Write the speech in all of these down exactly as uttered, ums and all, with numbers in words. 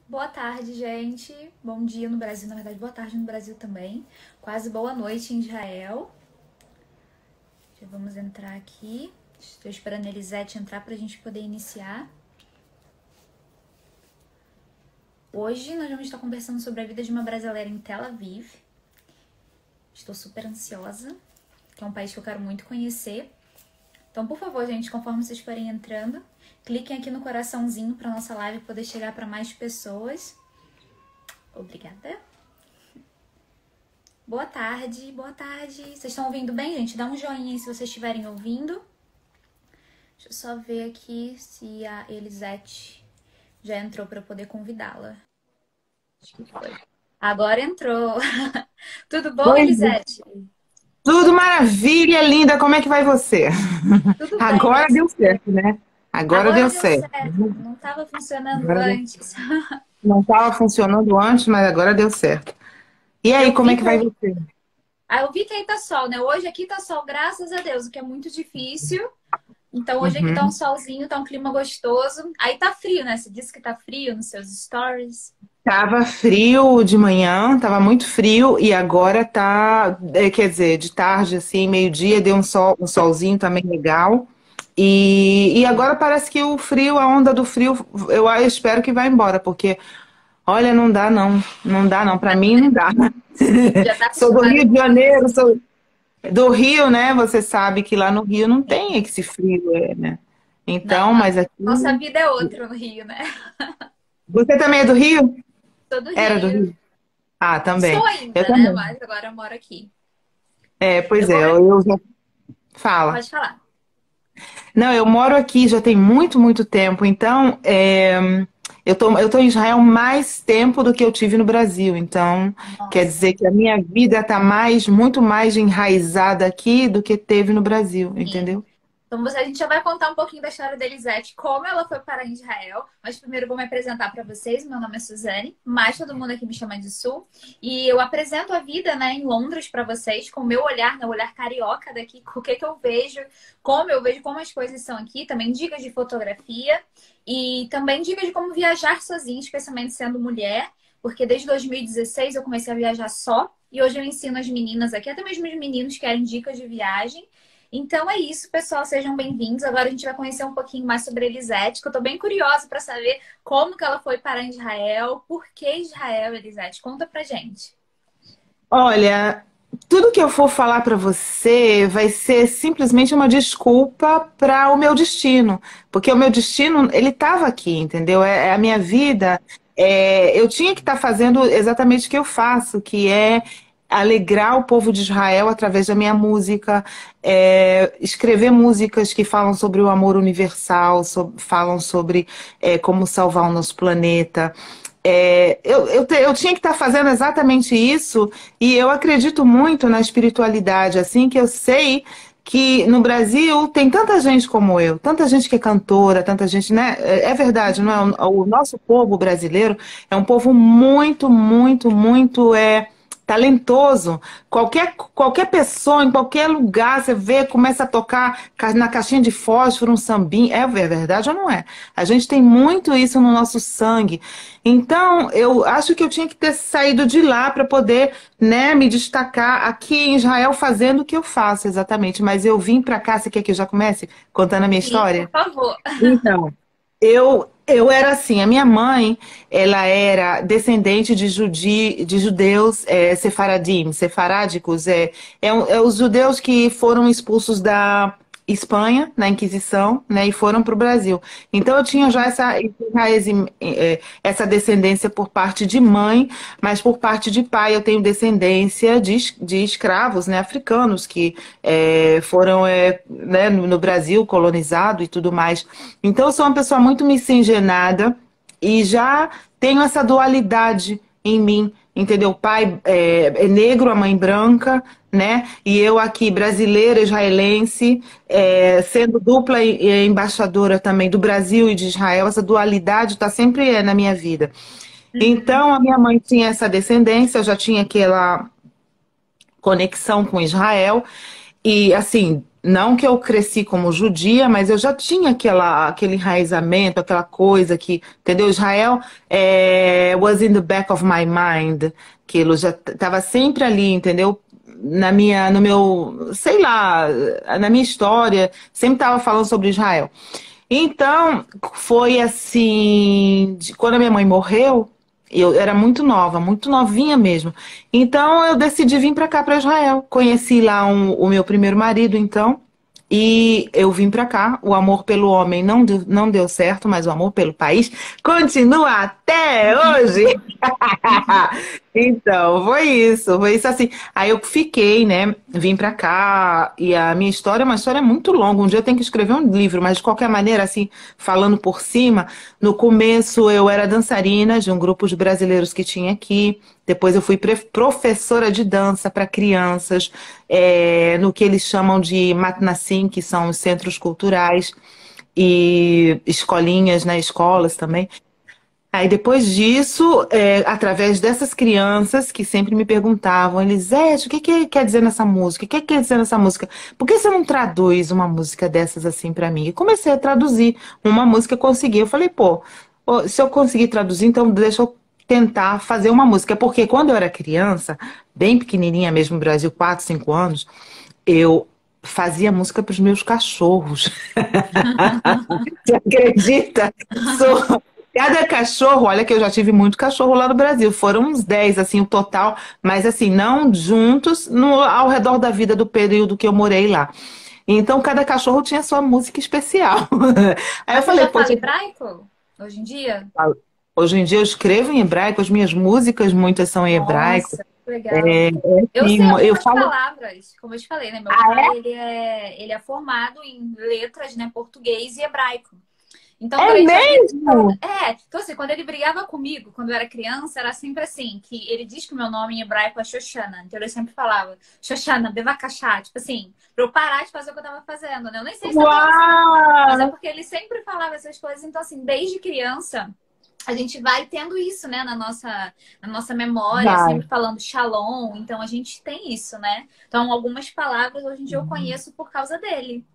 Boa tarde, gente. Bom dia no Brasil, na verdade, boa tarde no Brasil também. Quase boa noite em Israel. Já vamos entrar aqui. Estou esperando a Elisete entrar para a gente poder iniciar. Hoje nós vamos estar conversando sobre a vida de uma brasileira em Tel Aviv. Estou super ansiosa, que é um país que eu quero muito conhecer. Então, por favor, gente, conforme vocês forem entrando, cliquem aqui no coraçãozinho para nossa live poder chegar para mais pessoas. Obrigada. Boa tarde, boa tarde. Vocês estão ouvindo bem, gente? Dá um joinha aí se vocês estiverem ouvindo. Deixa eu só ver aqui se a Elisete já entrou para eu poder convidá-la. Acho que foi. Agora entrou. Tudo bom, Oi, Elisete? tudo maravilha, linda. Como é que vai você? Tudo bem, Agora graças deu a Deus. certo, né? Agora Agora deu deu certo. certo. Não estava funcionando Agora deu... antes. Não estava funcionando antes, mas agora deu certo. E aí, Eu como é vi que que vai aí, você? ah, eu vi que aí tá sol, né? Hoje aqui tá sol, graças a Deus, o que é muito difícil. Então hoje aqui tá um Uhum. solzinho, tá um clima gostoso. Aí tá frio, né? Você disse que tá frio nos seus stories. Tava frio de manhã, tava muito frio e agora tá, é, quer dizer, de tarde assim, meio-dia, deu um sol, um solzinho também legal. E, e agora parece que o frio, a onda do frio, eu espero que vai embora, porque olha, não dá não, não dá não, pra mim não dá. Já tá Sou do acostumada Rio de com o Janeiro, friozinho. sou do Rio, né? Você sabe que lá no Rio não tem esse frio, é, né? Não, Então, a mas aqui. nossa vida é outra no Rio, né? Você também é do Rio? Sou do Era do Rio. Rio? Ah, Sou também. Eu ainda, né? também. Mas agora eu moro aqui. É, Eu pois vou. é, eu eu já. Fala. Pode falar. Não, eu moro aqui já tem muito, muito tempo. Então, é, eu tô, eu tô em Israel mais tempo do que eu tive no Brasil. Então, quer Nossa. dizer que a minha vida tá mais, muito mais enraizada aqui do que teve no Brasil, Sim. entendeu? Então você, a gente já vai contar um pouquinho da história da Elisete, como ela foi para Israel. Mas primeiro eu vou me apresentar para vocês. Meu nome é Suzane, mas todo mundo aqui me chama de Su. E eu apresento a vida, né, em Londres para vocês, com o meu olhar, né, o olhar carioca daqui, com o que, que eu vejo, como eu vejo, como as coisas são aqui. Também dicas de fotografia e também dicas de como viajar sozinha, especialmente sendo mulher. Porque desde dois mil e dezesseis eu comecei a viajar só. E hoje eu ensino as meninas aqui, até mesmo os meninos que querem dicas de viagem. Então é isso, pessoal. Sejam bem-vindos. Agora a gente vai conhecer um pouquinho mais sobre a Elisete, que eu tô bem curiosa para saber como que ela foi para Israel, por que Israel, Elisete? Conta pra gente. Olha, tudo que eu for falar para você vai ser simplesmente uma desculpa para o meu destino, porque o meu destino ele estava aqui, entendeu? É, é a minha vida. É, eu tinha que estar fazendo exatamente o que eu faço, que é alegrar o povo de Israel através da minha música, é, escrever músicas que falam sobre o amor universal, so- falam sobre é, como salvar o nosso planeta. É, eu, eu, te- eu tinha que estar fazendo exatamente isso, e eu acredito muito na espiritualidade, assim, que eu sei que no Brasil tem tanta gente como eu, tanta gente que é cantora, tanta gente, né? É é verdade, não é? O, o nosso povo brasileiro é um povo muito, muito, muito é, talentoso. Qualquer, qualquer pessoa, em qualquer lugar, você vê, começa a tocar ca- na caixinha de fósforo um sambinho. É verdade ou não é? A gente tem muito isso no nosso sangue. Então, eu acho que eu tinha que ter saído de lá para poder, né, me destacar aqui em Israel fazendo o que eu faço exatamente. Mas eu vim para cá, você quer que eu já comece contando a minha Sim, por história? favor. Então, eu, eu era assim, a minha mãe, ela era descendente de, judi, de judeus é, sefaradim, sefarádicos, é, é, um- é os judeus que foram expulsos da Espanha, na Inquisição, né, e foram para o Brasil. Então eu tinha já essa, esse raiz, é, essa descendência por parte de mãe, mas por parte de pai eu tenho descendência de, es- de escravos, né, africanos que é, foram é, né, no, no Brasil colonizado e tudo mais. Então eu sou uma pessoa muito miscigenada e já tenho essa dualidade em mim, entendeu? O pai é, é negro, a mãe branca, né? E eu aqui brasileira, israelense, é, sendo dupla e- e embaixadora também do Brasil e de Israel, essa dualidade está sempre é, na minha vida. Uhum. Então, a minha mãe tinha essa descendência, eu já tinha aquela conexão com Israel. E assim, não que eu cresci como judia, mas eu já tinha aquela, aquele enraizamento, aquela coisa que, entendeu? Israel é, was in the back of my mind, aquilo já estava sempre ali, entendeu? Na minha, no meu, sei lá, na minha história, sempre estava falando sobre Israel. Então, foi assim, de- quando a minha mãe morreu, eu era muito nova, muito novinha mesmo. Então, eu decidi vir para cá, para Israel. Conheci lá um- o meu primeiro marido, então, e eu vim para cá. O amor pelo homem não deu, não deu certo, mas o amor pelo país continua até hoje. Então, foi isso, foi isso assim. Aí eu fiquei, né? Vim pra cá e a minha história é uma história muito longa. Um dia eu tenho que escrever um livro, mas de qualquer maneira, assim, falando por cima, no começo eu era dançarina de um grupo de brasileiros que tinha aqui. Depois eu fui pre- professora de dança para crianças, é, no que eles chamam de matnassim, que são os centros culturais e escolinhas, né? Escolas também. Aí depois disso, é, através dessas crianças que sempre me perguntavam, Elisete, o que que quer dizer nessa música? O que que quer dizer nessa música? Por que você não traduz uma música dessas assim pra mim? E comecei a traduzir uma música, eu consegui. Eu falei, pô, pô, se eu conseguir traduzir, então deixa eu tentar fazer uma música. Porque quando eu era criança, bem pequenininha mesmo, no Brasil, quatro, cinco anos, eu fazia música para os meus cachorros. Você acredita? Sou... Cada cachorro, olha que eu já tive muito cachorro lá no Brasil, foram uns dez assim, o total, mas assim, não juntos no, ao redor da vida do período que eu morei lá. Então, cada cachorro tinha sua música especial. Aí eu Mas você falei, já fala poxa, hebraico hoje em dia? hoje em dia eu escrevo em hebraico, as minhas músicas, muitas são em hebraico. Nossa, que legal. É, é, Eu sim, sei eu algumas falo. palavras, como eu te falei, né? Meu Ah, pai, é? ele é, ele é formado em letras, né? Português e hebraico. Então, É quando a gente já vira toda... mesmo? É, então assim, quando ele brigava comigo, quando eu era criança, era sempre assim, que ele diz que o meu nome em hebraico é Xoxana. Então ele sempre falava, Xoxana, Bevakachá. Tipo assim, pra eu parar de fazer o que eu tava fazendo, né? Eu nem sei se é bem assim, mas é Uau! porque ele sempre falava essas coisas. Então assim, desde criança, a gente vai tendo isso, né, na nossa, na nossa memória, Vai. sempre falando shalom. Então a gente tem isso, né? Então algumas palavras hoje em dia eu conheço por causa dele.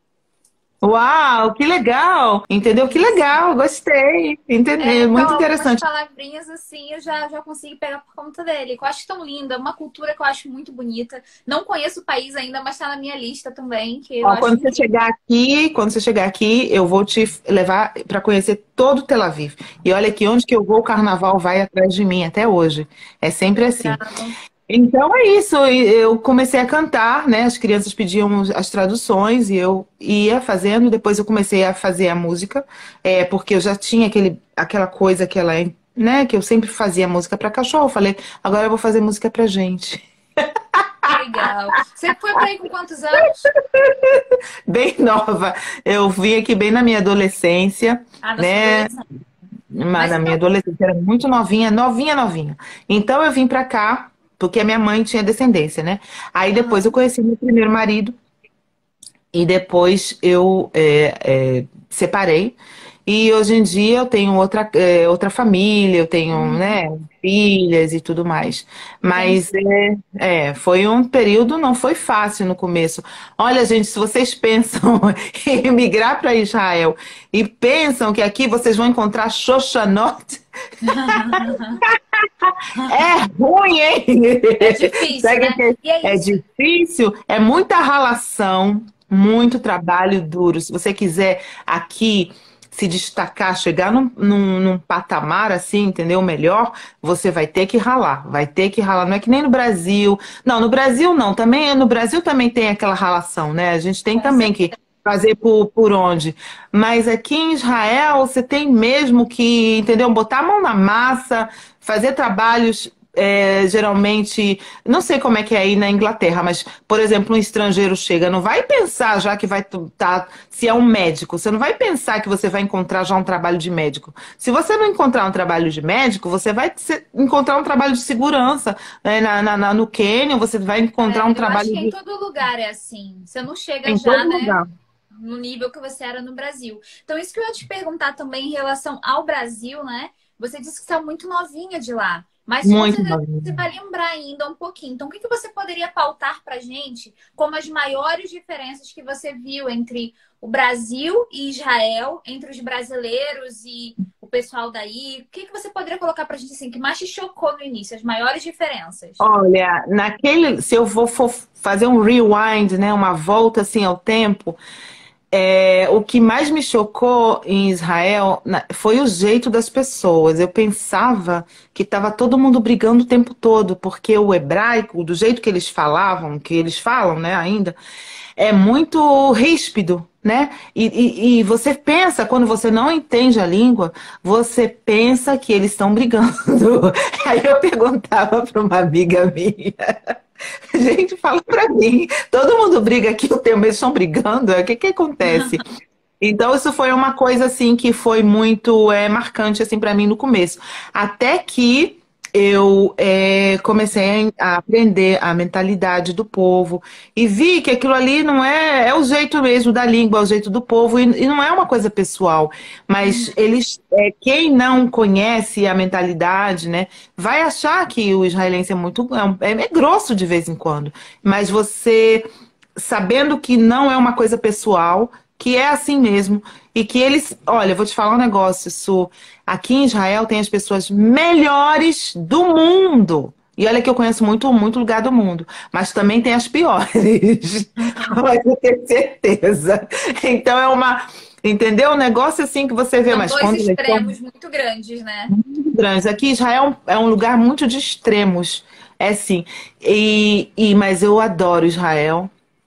Uau, que legal! Entendeu? Que Isso. legal, gostei. É, Entendi, então, muito algumas interessante. palavrinhas assim eu já, já consigo pegar por conta dele. Que eu acho tão linda, uma cultura que eu acho muito bonita. Não conheço o país ainda, mas está na minha lista também, que eu Ó, acho quando você incrível. chegar aqui, quando você chegar aqui, eu vou te levar para conhecer todo Tel Aviv. E olha que onde que eu vou, o carnaval vai atrás de mim até hoje. É Que sempre assim. legal. Então é isso, eu comecei a cantar, né? As crianças pediam as traduções e eu ia fazendo, depois eu comecei a fazer a música, é, porque eu já tinha aquele, aquela coisa, aquela, né, que eu sempre fazia música para cachorro. Eu falei, agora eu vou fazer música pra gente. Que legal. Você foi para aí com quantos anos? Bem nova. Eu vim aqui bem na minha adolescência, Ah, na sua né? adolescência. Mas Mas na minha então, adolescência era muito novinha, novinha, novinha. Então eu vim pra cá, porque a minha mãe tinha descendência, né? Aí depois eu aham. conheci meu primeiro marido. E depois eu é, é, separei. E hoje em dia eu tenho outra, é, outra família, eu tenho, Uhum. né, filhas e tudo mais. Mas Entendi. é, é, foi um período, não foi fácil no começo. Olha, gente, se vocês pensam em migrar para Israel e pensam que aqui vocês vão encontrar Xoxanot, é ruim, hein? É difícil, Sabe o né? que E é é isso. difícil? É muita ralação, muito trabalho duro. Se você quiser aqui se destacar, chegar num, num, num patamar assim, entendeu? Melhor, você vai ter que ralar, vai ter que ralar. Não é que nem no Brasil. Não, no Brasil não. Também no Brasil também tem aquela ralação, né? A gente tem Com também que certeza. fazer por, por onde. Mas aqui em Israel você tem mesmo que, entendeu? Botar a mão na massa, fazer trabalhos, é, geralmente, não sei como é que é aí na Inglaterra, mas, por exemplo, um estrangeiro chega, não vai pensar já que vai estar, se é um médico, você não vai pensar que você vai encontrar já um trabalho de médico. Se você não encontrar um trabalho de médico, você vai se- encontrar um trabalho de segurança, né? Na, na- na- no Quênia, você vai encontrar um É, eu acho trabalho que em de, todo lugar é assim. Você não chega em já, todo né, lugar. no nível que você era no Brasil. Então, isso que eu ia te perguntar também em relação ao Brasil, né? Você disse que você é muito novinha de lá. mas com Muito certeza novinha. você vai lembrar ainda um pouquinho. Então, o que que você poderia pautar para gente como as maiores diferenças que você viu entre o Brasil e Israel, entre os brasileiros e o pessoal daí? O que que você poderia colocar para a gente assim, que mais te chocou no início, as maiores diferenças? Olha, naquele, se eu vou for fazer um rewind, né, uma volta assim ao tempo, é, o que mais me chocou em Israel na- foi o jeito das pessoas. Eu pensava que estava todo mundo brigando o tempo todo, porque o hebraico, do jeito que eles falavam, que eles falam, né, ainda, é muito ríspido, né? E, e- e você pensa, quando você não entende a língua, você pensa que eles estão brigando. Aí eu perguntava para uma amiga minha. Gente, fala pra mim. Todo mundo briga aqui o tempo, eles estão brigando. O que que acontece? Então, isso foi uma coisa assim que foi muito é, marcante assim para mim no começo. Até que eu é, comecei a aprender a mentalidade do povo e vi que aquilo ali não é, é o jeito mesmo da língua, é o jeito do povo e, e não é uma coisa pessoal. Mas Uhum. eles, é, quem não conhece a mentalidade, né, vai achar que o israelense é muito é, um- é é grosso de vez em quando. Mas você sabendo que não é uma coisa pessoal, que é assim mesmo, e que eles, olha, eu vou te falar um negócio, Su, aqui em Israel tem as pessoas melhores do mundo. E olha que eu conheço muito, muito lugar do mundo, mas também tem as piores. Pode ter certeza. Então é uma, entendeu? Um negócio assim que você vê, São mas dois quando eles são extremos muito grandes, né? muito grandes. Aqui Israel é um lugar muito de extremos. É sim. E, e, mas eu adoro Israel.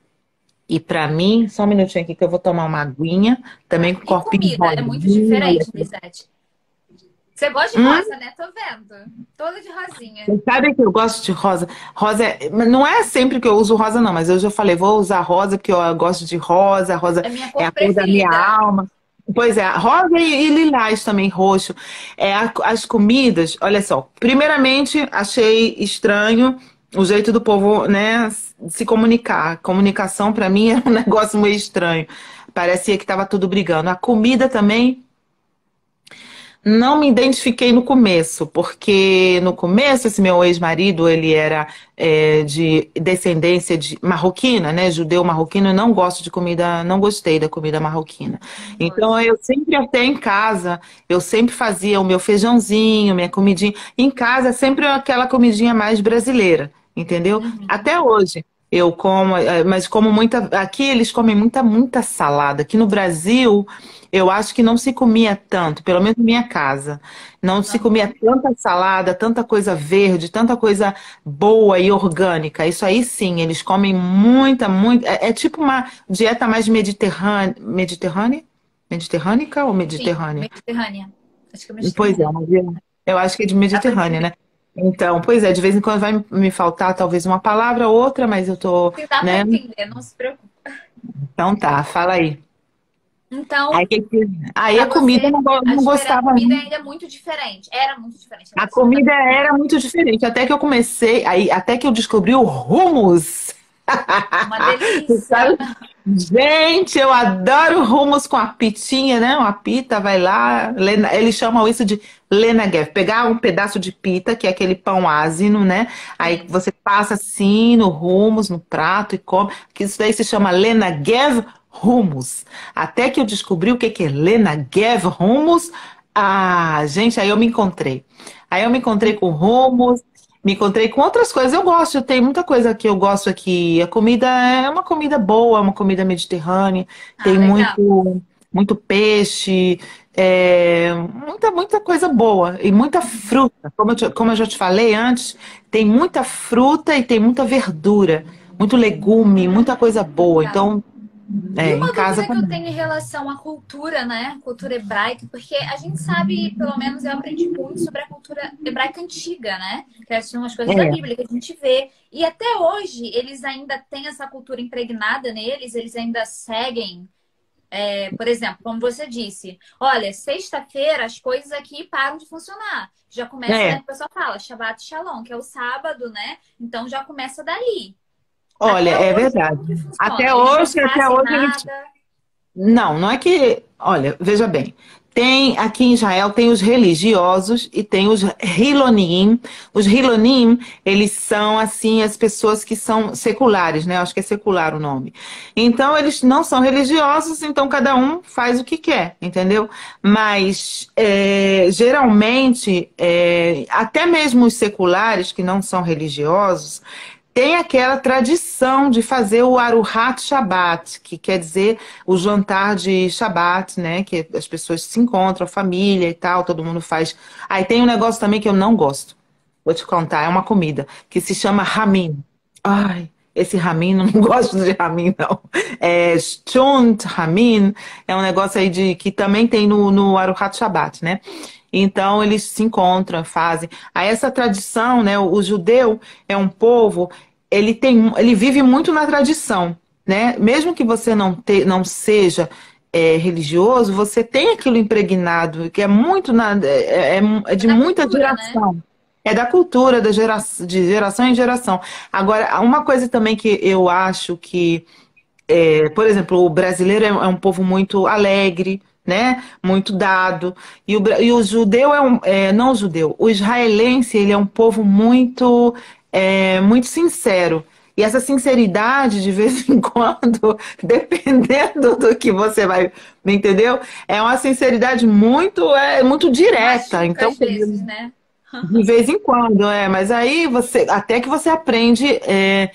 E para mim, só um minutinho aqui que eu vou tomar uma aguinha, também Tá. com o E corpinho comida? É muito rosinha. Olha diferente, aqui. Lisete. Você gosta de Hum, rosa, né? Tô vendo. Toda de rosinha. vocês sabem que eu gosto de rosa. Rosa é- mas não é sempre que eu uso rosa, não, mas eu já falei, vou usar rosa porque eu gosto de rosa, rosa É minha é cor a cor da minha preferida. alma. Pois é, rosa e, e lilás também, roxo. É, a- as comidas, olha só, primeiramente achei estranho o jeito do povo, né, se comunicar. Comunicação para mim é um negócio meio estranho. Parecia que estava tudo brigando. A comida também. Não me identifiquei no começo, porque no começo esse meu ex-marido, ele era é, de descendência de marroquina, né? Judeu marroquino, eu não gosto de comida, não gostei da comida marroquina. Não Então gosto. eu sempre até em casa, eu sempre fazia o meu feijãozinho, minha comidinha. Em casa sempre aquela comidinha mais brasileira, entendeu? Uhum. Até hoje. Eu como, eh, mas como muita. Aqui eles comem muita, muita salada. Aqui no Brasil, eu acho que não se comia tanto, pelo menos na minha casa. Não se comia Aham. tanta salada, tanta coisa verde, tanta coisa boa e orgânica. Isso aí sim, eles comem muita, muita. É, é tipo uma dieta mais mediterrânea. Mediterrânea? Mediterrânica ou Sim, mediterrânea? Mediterrânea. Acho que é Pois é, Mediterrânea. uma dieta- eu acho que é de Dá pra Mediterrânea, entender. né? Então, pois é, de vez em quando vai me faltar talvez uma palavra ou outra, mas eu tô, Sim, dá pra né? entender, não se preocupe. Então tá, fala aí. Aí, Então, que que- aí pra a comida eu você, não, go- a não diferença, a gostava. comida ainda é muito diferente. Era muito diferente em A relação a comida era muito diferente, até que eu comecei, aí, até que eu descobri o hummus. uma delícia. Sabe? Gente, eu adoro hummus com a pitinha, né? Uma pita, vai lá. lena- Eles chamam isso de lenagev. Pegar um pedaço de pita, que é aquele pão ázimo, né? Aí Sim. você passa assim no hummus, no prato e come. Que isso daí se chama lenagev hummus. Até que eu descobri o que que é lenagev hummus. Ah, gente, aí eu me encontrei. Aí eu me encontrei com hummus, me encontrei com outras coisas. Eu gosto, tem muita coisa que eu gosto aqui. A comida é uma comida boa, é uma comida mediterrânea. Ah, Tem legal. muito, muito peixe, é, muita, muita coisa boa e muita fruta. Como eu, te- como eu já te falei antes, tem muita fruta e tem muita verdura, muito legume, muita coisa boa. Legal. Então, E é, em uma casa dúvida que eu também. tenho em relação à cultura, né? Cultura hebraica, porque a gente sabe, pelo menos eu aprendi muito sobre a cultura hebraica antiga, né? Que são as coisas da É, Bíblia que a gente vê. E até hoje eles ainda têm essa cultura impregnada neles, eles ainda seguem, é, por exemplo, como você disse, olha, sexta-feira as coisas aqui param de funcionar. Já começa, né? é. O pessoal fala Shabbat Shalom, que é o sábado, né? Então já começa dali. Olha, Até é hoje, verdade. como que Até funciona? Eles não hoje, até fazem hoje eles nada. não, não é que. Olha, veja bem. Tem, aqui em Israel, tem os religiosos e tem os Hilonim. Os Hilonim, eles são, assim, as pessoas que são seculares, né? Acho que é secular o nome. Então, eles não são religiosos, então cada um faz o que quer, entendeu? Mas, é, geralmente, é, até mesmo os seculares, que não são religiosos, tem aquela tradição de fazer o Aruhat Shabbat, que quer dizer o jantar de Shabbat, né? Que as pessoas se encontram, família e tal, todo mundo faz. Aí tem um negócio também que eu não gosto. Vou te contar, é uma comida que se chama Ramin. Ai, esse Ramin, não gosto de Ramin, não. É Shunt Ramin, é um negócio aí de que também tem no, no Aruhat Shabbat, né? Então eles se encontram, fazem. Aí essa tradição, né? O, o judeu é um povo, ele tem, ele vive muito na tradição, né? Mesmo que você não, te, não seja é, religioso, você tem aquilo impregnado, que é muito na, é, é, é de Da muita cultura, né? geração. É da cultura, da gera, de geração em geração. Agora, uma coisa também que eu acho que é, por exemplo, o brasileiro é, é um povo muito alegre, né? Muito dado. E o, bra- e o judeu é um, é, não o judeu, o israelense, ele é um povo muito, é, muito sincero. E essa sinceridade, de vez em quando, dependendo do que você vai, entendeu? É uma sinceridade muito, é, muito direta. Machuca Então, às vezes, né? de vez em quando, é, mas aí você, até que você aprende é,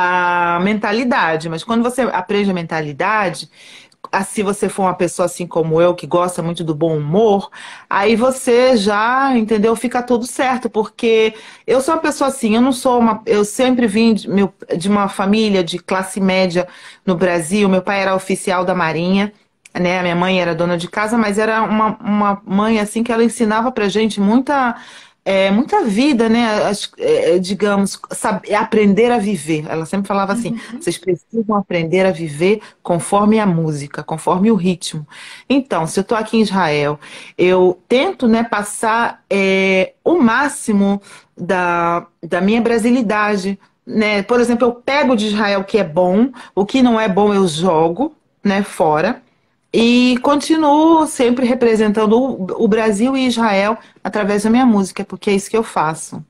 a mentalidade, mas quando você aprende a mentalidade, ah, se você for uma pessoa assim como eu, que gosta muito do bom humor, aí você já, entendeu, fica tudo certo, porque eu sou uma pessoa assim, eu não sou uma, eu sempre vim de, meu- de uma família de classe média no Brasil, meu pai era oficial da Marinha, né, a minha mãe era dona de casa, mas era uma, uma mãe assim que ela ensinava pra gente muita é, muita vida, né? As- é, digamos, saber, aprender a viver. Ela sempre falava assim: Uhum. vocês precisam aprender a viver conforme a música, conforme o ritmo. Então, se eu estou aqui em Israel, eu tento, né, passar é, o máximo da, da minha brasilidade. Né? Por exemplo, eu pego de Israel o que é bom, o que não é bom eu jogo, né, fora. E continuo sempre representando o, o Brasil e Israel através da minha música, porque é isso que eu faço.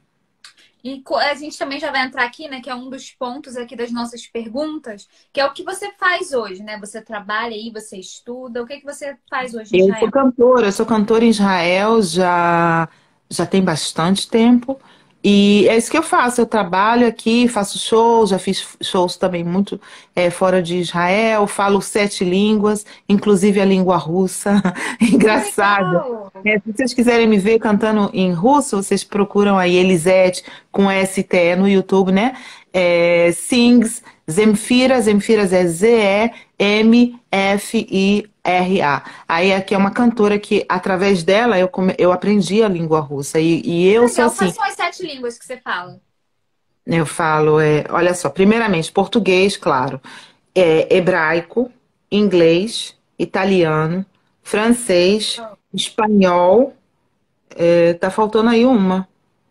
E co- a gente também já vai entrar aqui, né, que é um dos pontos aqui das nossas perguntas, que é o que você faz hoje, né? Você trabalha aí, você estuda, o que que você faz hoje em Eu sou Israel? cantora, eu sou cantora em Israel já, já tem bastante tempo. E é isso que eu faço. Eu trabalho aqui, faço shows, já fiz shows também muito é, fora de Israel, falo sete línguas, inclusive a língua russa. Que Engraçado. legal! É, se vocês quiserem me ver cantando em russo, vocês procuram aí Elisete com S T E no YouTube, né? É, Sings, Zemfira, Zemfiras é Z E M F I R A. Aí aqui é uma cantora que, através dela, eu, come- eu aprendi a língua russa. E, e Que eu sou legal! Quais assim, são as sete línguas que você fala? eu falo, é, olha só, primeiramente, português, claro, é, hebraico, inglês, italiano, francês, espanhol, é, tá faltando aí uma.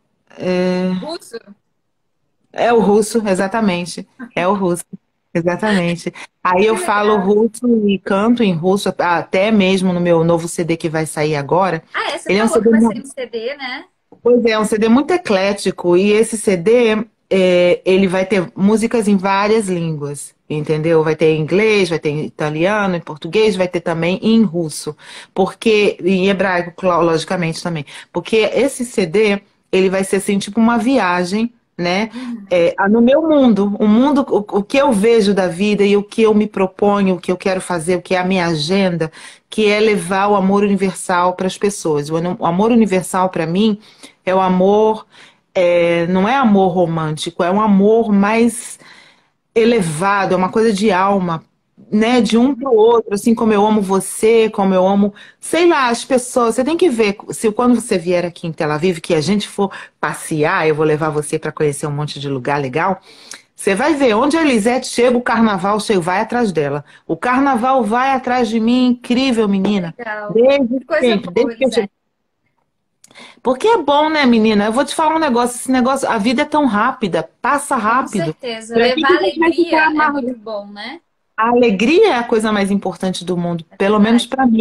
Russo? É o russo, exatamente. É o russo, exatamente. Aí eu Que falo legal! russo e canto em russo, até mesmo no meu novo C D que vai sair agora. Ah, é, você Ele é um falou que C D, vai mu- sair um C D, né? pois é, um C D muito eclético. E esse C D, é, ele vai ter músicas em várias línguas, entendeu? Vai ter em inglês, vai ter em italiano, em português, vai ter também em russo. Porque, em hebraico, clo- logicamente também. Porque esse C D, ele vai ser assim, tipo uma viagem, né? Uhum. É, no meu mundo, o mundo, o, o que eu vejo da vida e o que eu me proponho, o que eu quero fazer, o que é a minha agenda, que é levar o amor universal para as pessoas. O, anu- o amor universal para mim é o amor, é, não é amor romântico, é um amor mais elevado, é uma coisa de alma, né? De um para o outro, assim como eu amo você, como eu amo, sei lá, as pessoas. Você tem que ver, se quando você vier aqui em Tel Aviv, que a gente for passear, eu vou levar você para conhecer um monte de lugar legal. Você vai ver onde a Elisete chega, o carnaval chega, vai atrás dela. O carnaval vai atrás de mim, incrível, menina. Legal. Desde Que coisa sempre, boa, desde que eu Elisete. cheguei. Porque é bom, né, menina? Eu vou te falar um negócio, esse negócio, a vida é tão rápida, passa Com rápido. certeza. Pra que Levar que a gente vai alegria ficar é muito amargurado? bom, né? A alegria é a coisa mais importante do mundo, É pelo menos verdade. para mim.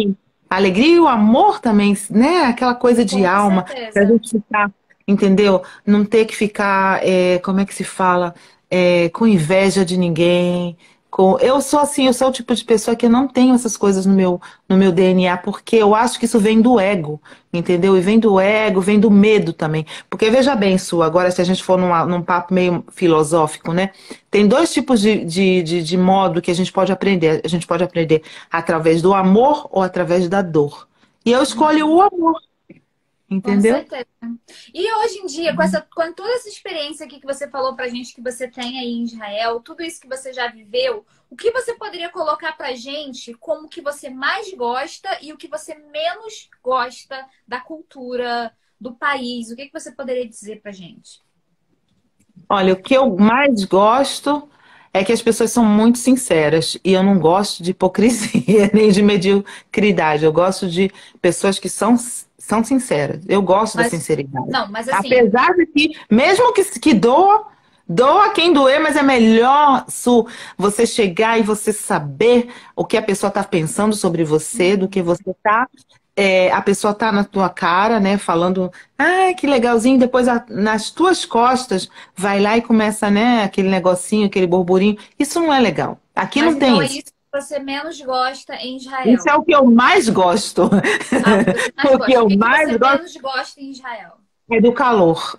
A alegria e o amor também, né? Aquela coisa de Com alma, pra certeza. gente ficar, entendeu? Não ter que ficar, é, como é que se fala? É, com inveja de ninguém. Com... Eu sou assim, eu sou o tipo de pessoa que eu não tenho essas coisas no meu, no meu D N A, porque eu acho que isso vem do ego, entendeu? E vem do ego, vem do medo também. Porque veja bem, Su, agora se a gente for numa- num papo meio filosófico, né? Tem dois tipos de, de, de, de modo que a gente pode aprender. A gente pode aprender através do amor ou através da dor. E eu escolho o amor, Com entendeu? certeza. E hoje em dia, com essa, com toda essa experiência aqui que você falou pra gente que você tem aí em Israel, tudo isso que você já viveu, o que você poderia colocar pra gente como o que você mais gosta e o que você menos gosta da cultura do país? O que que você poderia dizer pra gente? Olha, o que eu mais gosto é que as pessoas são muito sinceras e eu não gosto de hipocrisia nem de mediocridade. Eu gosto de pessoas que são, são sinceras. Eu gosto da Mas, sinceridade. não, mas assim, Apesar de que, mesmo que, que doa, doa quem doer, mas é melhor, Su, você chegar e você saber o que a pessoa está pensando sobre você do que você tá. É, a pessoa tá na tua cara, né, falando, ah, que legalzinho, depois a- nas tuas costas vai lá e começa, né, aquele negocinho, aquele burburinho. Isso não é legal. Aqui mas não então tem é isso. isso que você menos gosta em Isso é Israel. o que eu mais gosto. Ah, o que você mais O que gosta. O eu que que mais você gosto menos gosta em Israel? é do calor.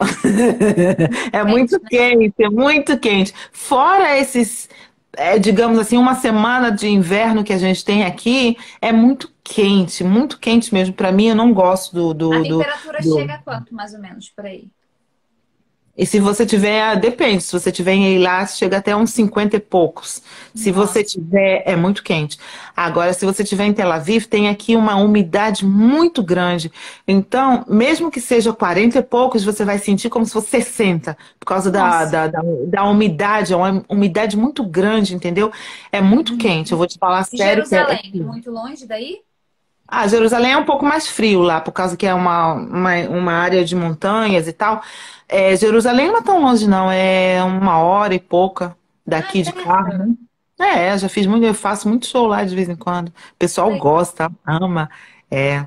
É Depende, muito né? quente, é muito quente. Fora esses, é, digamos assim, uma semana de inverno que a gente tem aqui, é muito quente, muito quente mesmo. Para mim, eu não gosto do, A do, do, temperatura do- chega a quanto, mais ou menos, por aí? E se você tiver, depende, se você tiver em lá, chega até uns cinquenta e poucos. Se você Nossa. tiver, é muito quente. Agora, se você tiver em Tel Aviv, tem aqui uma umidade muito grande. Então, mesmo que seja quarenta e poucos, você vai sentir como se fosse sessenta, por causa da, Nossa. da, da, da umidade, é uma umidade muito grande, entendeu? É muito quente, eu Uhum. vou te falar E sério que é, é Jerusalém, é muito longe daí? ah, Jerusalém é um pouco mais frio lá, por causa que é uma, uma, uma área de montanhas e tal. É, Jerusalém não é tão longe, não, é uma hora e pouca Ah, daqui de carro, perto. né? É, já fiz muito, eu faço muito show lá de vez em quando. O pessoal Legal. gosta, ama. É.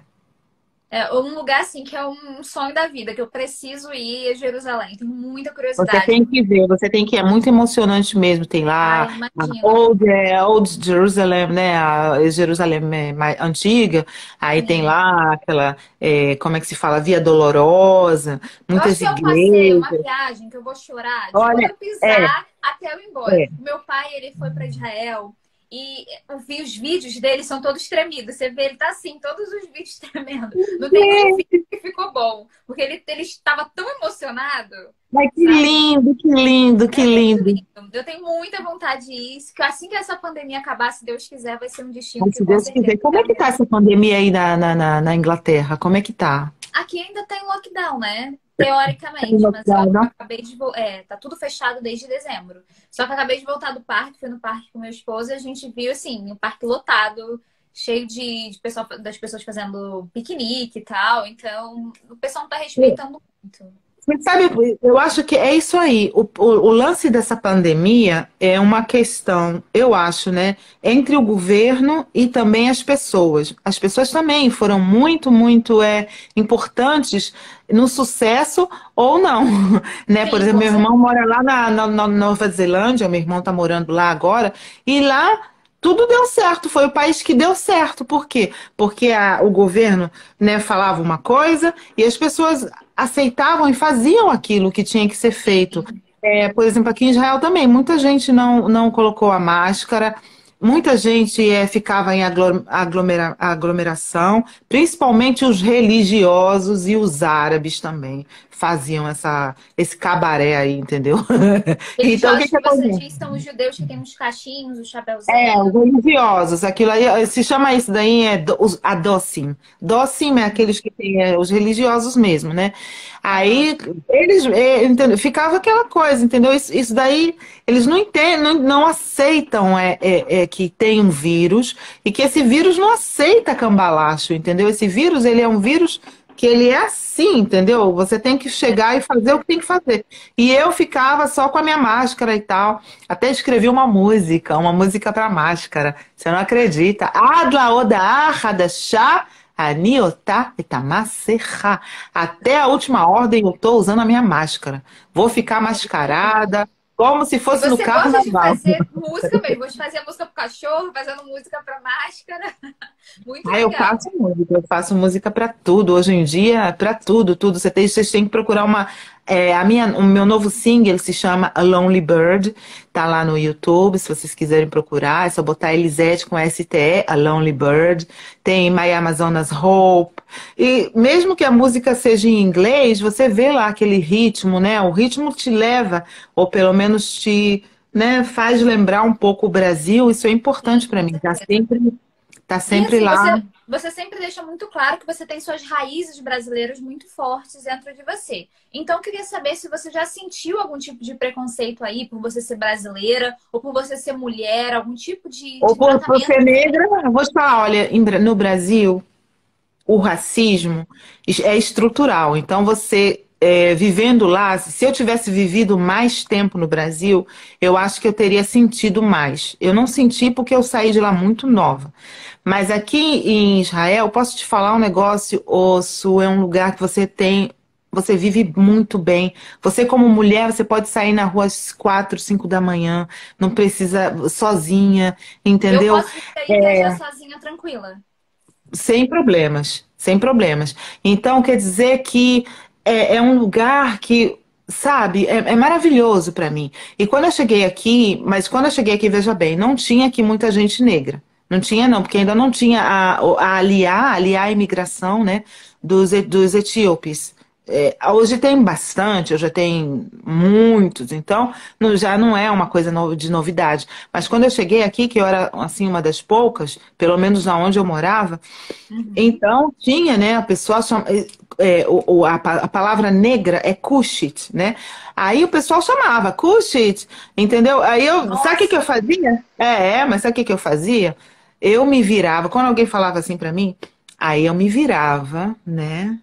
É um lugar assim que é um sonho da vida, que eu preciso ir a Jerusalém. Tenho muita Você curiosidade. tem que ver, você tem que ir, é muito emocionante mesmo. Tem lá Ai, a imagino. Old, é, Old Jerusalem, né? A Jerusalém é mais antiga. Aí tem Sim. lá aquela, é, como é que se fala? Via Dolorosa, Eu acho muitas que é um passeio, uma igrejas. viagem que eu vou chorar de quando Olha, eu é, pisar até eu ir embora. é. Meu pai, ele foi para Israel e eu vi os vídeos dele, são todos tremidos. Você vê, ele tá assim, todos os vídeos tremendo. Não tem um vídeo que ficou bom, porque ele, ele estava tão emocionado, Ai, que sabe? lindo, que lindo, que É muito lindo. lindo. Eu tenho muita vontade de ir. Que assim que essa pandemia acabar, se Deus quiser, vai ser um destino Mas que se com Deus certeza quiser. eu Como é quero que tá muito. essa pandemia aí na, na, na, na Inglaterra? Como é que tá? Aqui ainda tem lockdown, né? Tá em Teoricamente, mas eu lockdown, não? acabei de voltar. É, tá tudo fechado desde dezembro. Só que eu acabei de voltar do parque, fui no parque com meu esposo e a gente viu assim, o parque lotado, cheio de, de pessoal, das pessoas fazendo piquenique e tal. Então, o pessoal não tá respeitando muito. Você sabe, eu acho que é isso aí. O, o, o lance dessa pandemia é uma questão, eu acho, né, entre o governo e também as pessoas. As pessoas também foram muito, muito é, importantes no sucesso ou não, né? Por Sim, exemplo, com meu certeza. irmão mora lá na, na, na Nova Zelândia, meu irmão está morando lá agora, e lá tudo deu certo. Foi o país que deu certo. Por quê? Porque a- o governo, né, falava uma coisa e as pessoas aceitavam e faziam aquilo que tinha que ser feito. Sim. É, por exemplo, aqui em Israel também, muita gente não, não colocou a máscara, muita gente é, ficava em aglo- aglomera- aglomeração, principalmente os religiosos e os árabes também faziam essa, esse cabaré aí, entendeu? Então, o que Religiosos que que você acontece? diz são os judeus que têm uns cachinhos, os É, chapeuzinhos. os religiosos, aquilo aí, eh, se chama isso daí, é do- os adossim. Dossim é aqueles que têm, é, os religiosos mesmo, né? Aham. Aí, eles, é, entendeu? Ficava aquela coisa, entendeu? Isso, isso daí, eles não entendem, não, não aceitam é, é, é, que tem um vírus e que esse vírus não aceita cambalacho, entendeu? Esse vírus, ele é um vírus que ele é assim, entendeu? Você tem que chegar e fazer o que tem que fazer. E eu ficava só com a minha máscara e tal. Até escrevi uma música, uma música para máscara. Você não acredita? Adla oda arra chá, aniotá etamaserra. Até a última ordem eu tô usando a minha máscara. Vou ficar mascarada, como se E fosse no você gosta de carnaval. fazer música mesmo? Gosta de fazer música pro cachorro, fazendo música pra máscara. Muito Ah, eu legal. faço música, eu faço música para tudo. Hoje em dia, para tudo, tudo. Você tem, vocês têm que procurar uma. É, a minha, o meu novo single se chama A Lonely Bird, tá lá no YouTube, se vocês quiserem procurar, é só botar Elisete com S T E, A Lonely Bird. Tem My Amazonas Hope. E mesmo que a música seja em inglês, você vê lá aquele ritmo, né? O ritmo te leva, ou pelo menos te, né, faz lembrar um pouco o Brasil. Isso é Sim, importante para com mim. Tá certeza. sempre, tá E sempre assim, lá. você, você sempre deixa muito claro que você tem suas raízes brasileiras muito fortes dentro de você. Então, eu queria saber se você já sentiu algum tipo de preconceito aí por você ser brasileira ou por você ser mulher, algum tipo de, Ou de por, por tratamento ser diferente. negra, eu vou te falar, olha, em Bra- no Brasil, o racismo es- é estrutural. Então, você é, vivendo lá, se eu tivesse vivido mais tempo no Brasil, eu acho que eu teria sentido mais. Eu não senti porque eu saí de lá muito nova. Mas aqui em Israel, posso te falar um negócio, Osso, é um lugar que você tem. Você vive muito bem. Você, como mulher, você pode sair na rua às quatro, cinco da manhã, não precisa sozinha, Eu entendeu? posso ir e viajar sozinha tranquila. Sem problemas, sem problemas. Então, quer dizer que é, é um lugar que, sabe, é, é maravilhoso para mim. E quando eu cheguei aqui, mas quando eu cheguei aqui, veja bem, não tinha aqui muita gente negra. Não tinha, não, porque ainda não tinha a, a aliar, aliar a imigração, né, dos, e- dos etíopes. É, hoje tem bastante, hoje tem muitos, então não- já não é uma coisa no- de novidade. Mas quando eu cheguei aqui, que eu era assim uma das poucas, pelo menos na onde eu morava, Uhum. então, tinha, né? A pessoa chama, é, o, o- a, pa- a palavra negra é Kushit, né? Aí o pessoal chamava Kushit, entendeu? Aí eu, sabe o que que eu Nossa, fazia? É, é, mas sabe o que que eu fazia? Eu me virava, quando alguém falava assim pra mim, aí eu me virava, né?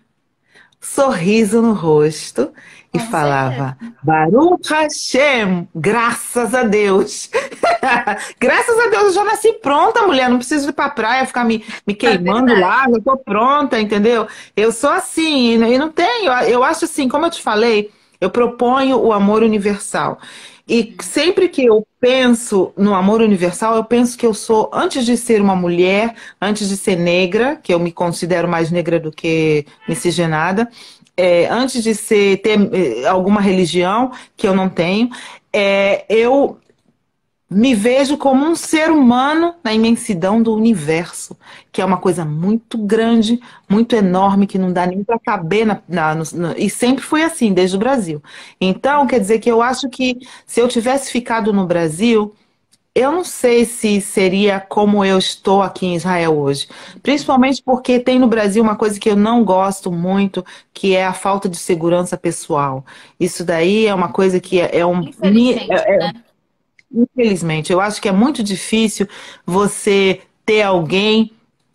Sorriso no rosto e com certeza. falava Baruch Hashem, graças a Deus. Graças a Deus eu já nasci pronta, mulher. Não preciso ir pra praia ficar me, me É queimando lá, verdade. já tô pronta, entendeu? Eu sou assim, e não tenho. Eu acho assim, como eu te falei, eu proponho o amor universal. E Uhum. sempre que eu penso no amor universal, eu penso que eu sou, antes de ser uma mulher, antes de ser negra, que eu me considero mais negra do que miscigenada, é, antes de ser, ter eh, alguma religião, que eu não tenho, é, eu me vejo como um ser humano na imensidão do universo, que é uma coisa muito grande, muito enorme, que não dá nem para caber na, na- no- no- e sempre foi assim, desde o Brasil. Então, quer dizer que eu acho que se eu tivesse ficado no Brasil, eu não sei se seria como eu estou aqui em Israel hoje. Principalmente porque tem no Brasil uma coisa que eu não gosto muito, que é a falta de segurança pessoal. Isso daí é uma coisa que é, é um. me- Infelizmente, né? Infelizmente, eu acho que é muito difícil você ter alguém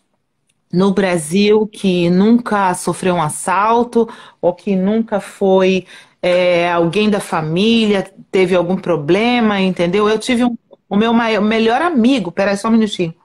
no Brasil que nunca sofreu um assalto ou que nunca foi é, alguém da família, teve algum problema, entendeu? Eu tive um, o meu mai- melhor amigo, peraí só um minutinho.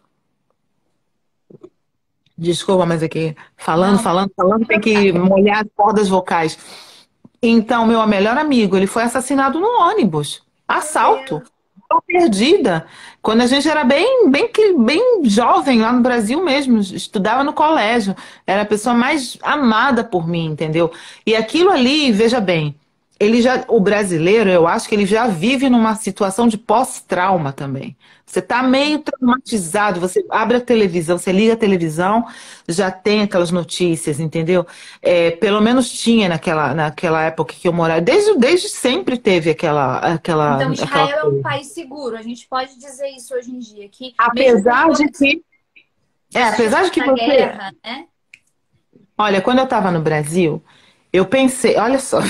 Desculpa, mas aqui falando, Não, não falando, falando, tem tem que problema. molhar as cordas vocais. Então, meu melhor amigo, ele foi assassinado no ônibus. Meu Assalto. Deus. Tô perdida. Quando a gente era bem, bem, cri- bem jovem, lá no Brasil mesmo, estudava no colégio. Era a pessoa mais amada por mim, entendeu? E aquilo ali, veja bem, ele já, o brasileiro, eu acho que ele já vive numa situação de pós-trauma também. Você tá meio traumatizado, você abre a televisão, você liga a televisão, já tem aquelas notícias, entendeu? É, pelo menos tinha naquela, naquela época que eu morava. Desde, desde sempre teve aquela, aquela, Então, aquela Israel é um coisa. país seguro. A gente pode dizer isso hoje em dia, que mesmo com Apesar toda de que, é, essa apesar questão de que da você, guerra, né? olha, quando eu estava no Brasil, eu pensei, olha só,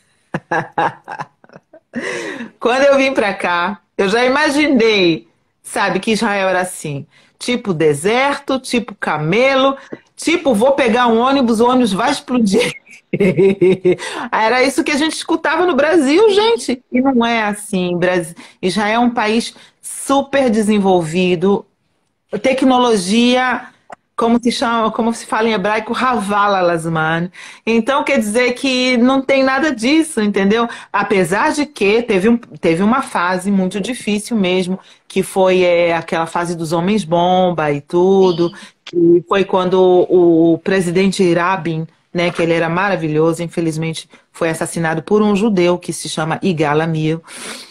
quando eu vim para cá, eu já imaginei, sabe, que Israel era assim, tipo deserto, tipo camelo, Tipo, vou pegar um ônibus, o ônibus vai explodir. Era isso que a gente escutava no Brasil, Sim, gente. E não é assim. Brasil, Israel é um país super desenvolvido, tecnologia, como se chama, como se fala em hebraico, Havala Lazman. Então quer dizer que não tem nada disso, entendeu? Apesar de que teve, um, teve uma fase muito difícil mesmo, que foi é, aquela fase dos homens bomba e tudo, sim. que foi quando o, o presidente Rabin, né, que ele era maravilhoso, infelizmente foi assassinado por um judeu que se chama Yigal Amir.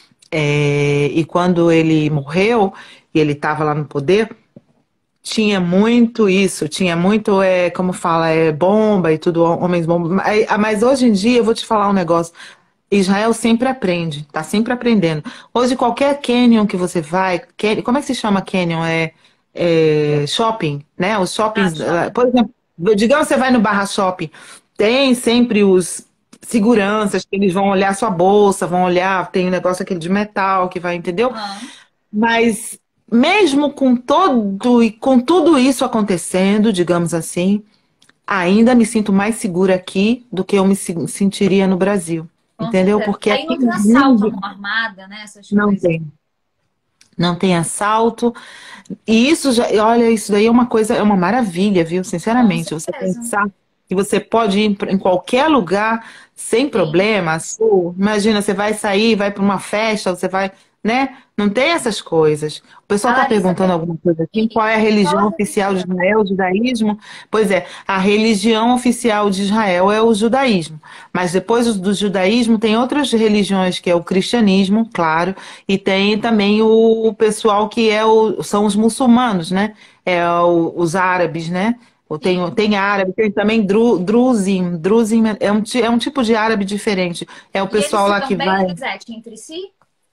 É, e quando ele morreu, e ele estava lá no poder, tinha muito isso, tinha muito, é, como fala, é, bomba e tudo, homens bomba. Mas mas hoje em dia, eu vou te falar um negócio. Israel sempre aprende, tá sempre aprendendo. Hoje, qualquer canyon que você vai, can- como é que se chama canyon? É, é shopping, né? Os Ah, shoppings, eh, shopping. por exemplo, digamos que você vai no Barra Shopping, tem sempre os seguranças que eles vão olhar sua bolsa, vão olhar, tem um negócio aquele de metal que vai, entendeu? Aham. Mas mesmo com todo e com tudo isso acontecendo, digamos assim, ainda me sinto mais segura aqui do que eu me se- sentiria no Brasil. Com Entendeu? certeza. Porque Aí aqui não tem assalto à mão armada, né? Essas não coisas. tem, não tem assalto. E isso já, olha, isso daí é uma coisa, é uma maravilha, viu? Com Sinceramente, você certeza. pensar que você pode ir em qualquer lugar sem Sim. problemas. Ou, imagina, você vai sair, vai para uma festa, você vai, né? Não tem essas coisas. O pessoal A está Larissa perguntando tem. alguma coisa aqui, qual é a Qual religião a oficial de religião? Israel, o judaísmo? Pois é, a religião oficial de Israel é o judaísmo. Mas depois do judaísmo tem outras religiões, que é o cristianismo, claro, e tem também o pessoal que é o, são os muçulmanos, né? É o- os árabes, né? Ou Tem, Sim. tem árabe, tem também dru, druzim. Druzim é um, ti- é um tipo de árabe diferente. É o E eles pessoal se lá dão que bem, vai. Elisete, entre si?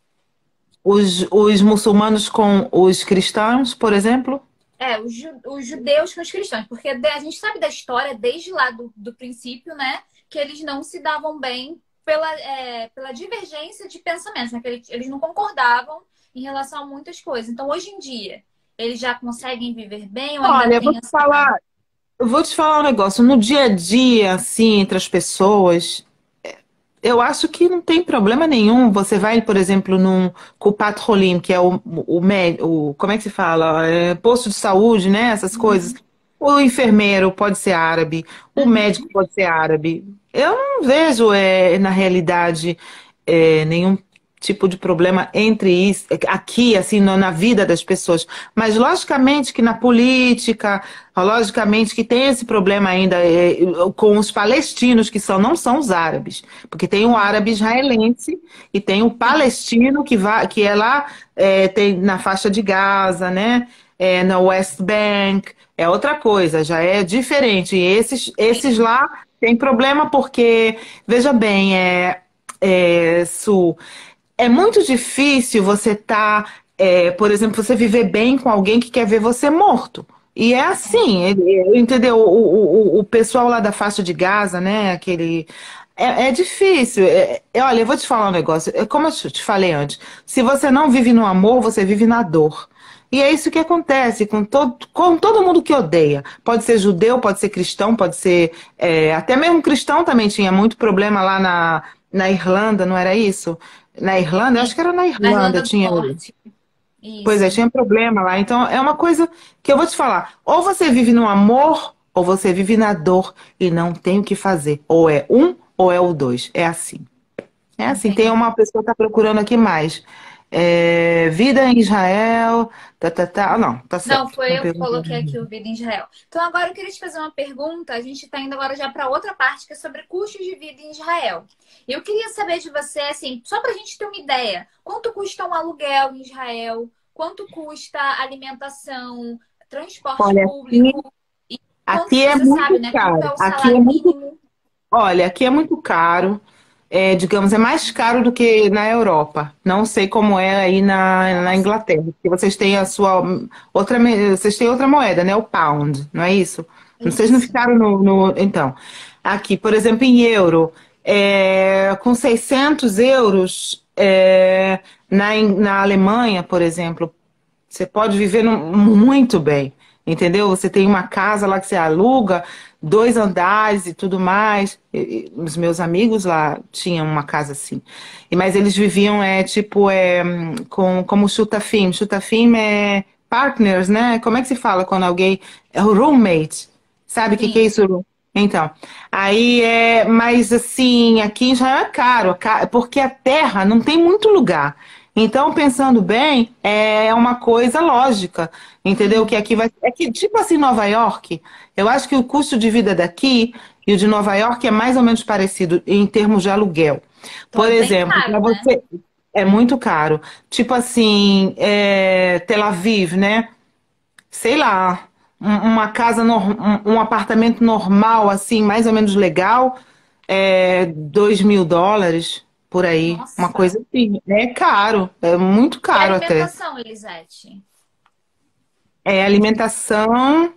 Os, os muçulmanos com os cristãos, por exemplo. É, os, ju- os judeus com os cristãos, porque de- a gente sabe da história desde lá do, do princípio, né, que eles não se davam bem pela, é, pela divergência de pensamentos, né, que eles, eles não concordavam em relação a muitas coisas. Então, hoje em dia, eles já conseguem viver bem ou ainda Olha, eu vou tem te essa. falar, eu vou te falar um negócio. No dia a dia, assim, entre as pessoas. Eu acho que não tem problema nenhum. Você vai, por exemplo, num Kupat Holim, que é o, o, mé- o como é que se fala? É, posto de saúde, né? Essas coisas. Uhum, O enfermeiro pode ser árabe, o médico uhum. pode ser árabe. Eu não vejo, é, na realidade, é, nenhum tipo de problema entre isso, aqui, assim, na na vida das pessoas. Mas, logicamente, que na política, logicamente que tem esse problema ainda é, com os palestinos, que são, não são os árabes. Porque tem o Uhum. árabe israelense e tem o Sim. palestino que vai, que é lá, é, tem na faixa de Gaza, né? É, na West Bank, é outra coisa, já é diferente. E esses, esses Sim. lá tem problema porque, veja bem, é, é, Su, é muito difícil você estar, por exemplo, você viver bem com alguém que quer ver você morto. E é assim, ele- ele- entendeu? O, o, o pessoal lá da faixa de Gaza, né? Aquele. É, é difícil. É- é- olha, eu vou te falar um negócio. É como eu te te falei antes, se você não vive no amor, você vive na dor. E é isso que acontece com todo, com todo mundo que odeia. Pode ser judeu, pode ser cristão, pode ser. É, até mesmo cristão também tinha muito problema lá na, na Irlanda, não era isso? Na Irlanda? Eu acho que Sim. era na Na Irlanda, Irlanda do tinha. Norte. Pois é, Isso. tinha problema lá. Então, é uma coisa que eu vou te falar. Ou você vive no amor, ou você vive na dor e não tem o que fazer. Ou é um, ou é o dois. É assim. É assim. Tem Entendi. uma pessoa que está procurando aqui mais. É, vida em Israel. Tá, tá, tá. Ah, não, tá Não, certo. foi Não eu que perguntei. coloquei aqui o Vida em Israel. Então, agora eu queria te fazer uma pergunta. A gente está indo agora já para outra parte, que é sobre custos de vida em Israel. Eu queria saber de você, assim, só para a gente ter uma ideia: quanto custa um aluguel em Israel? Quanto custa alimentação, transporte Olha, aqui, público? E quanto, aqui se é você sabe, muito né? Quanto caro. é o Aqui é salário muito. mínimo? Olha, aqui é muito caro. É, digamos, é mais caro do que na Europa. Não sei como é aí na, na Nossa, Inglaterra, porque vocês têm a sua outra, me- vocês têm outra moeda, né? O pound, não é isso? Vocês não isso. ficaram no, no- então, aqui, por exemplo, em euro, é, com seiscentos euros, é, na, In- na Alemanha, por exemplo, você pode viver no- muito bem. entendeu? Você tem uma casa lá que você aluga, dois andares e tudo mais. E- e os meus amigos lá tinham uma casa assim. E- Mas eles viviam, é, tipo, é, hum, com, como chuta-fim. Chuta-fim é partners, né? Como é que se fala quando alguém... É o roommate. Sabe o que que é Sim, isso? Então, aí é... Mas assim, aqui em Israel é caro, ca- porque a terra não tem muito lugar. Então, pensando bem, é uma coisa lógica, entendeu? Que sim. aqui vai... É que, tipo assim, Nova York, eu acho que o custo de vida daqui e o de Nova York é mais ou menos parecido em termos de aluguel. Então Por é bem exemplo, para caro, né? você... É muito caro. Tipo assim, é, Tel Aviv, né? Sei lá, um- uma casa, nor- um, um apartamento normal, assim, mais ou menos legal, é dois mil dólares por aí. Uma Nossa. coisa assim. É caro, é muito E caro até. alimentação, Elisete? É alimentação,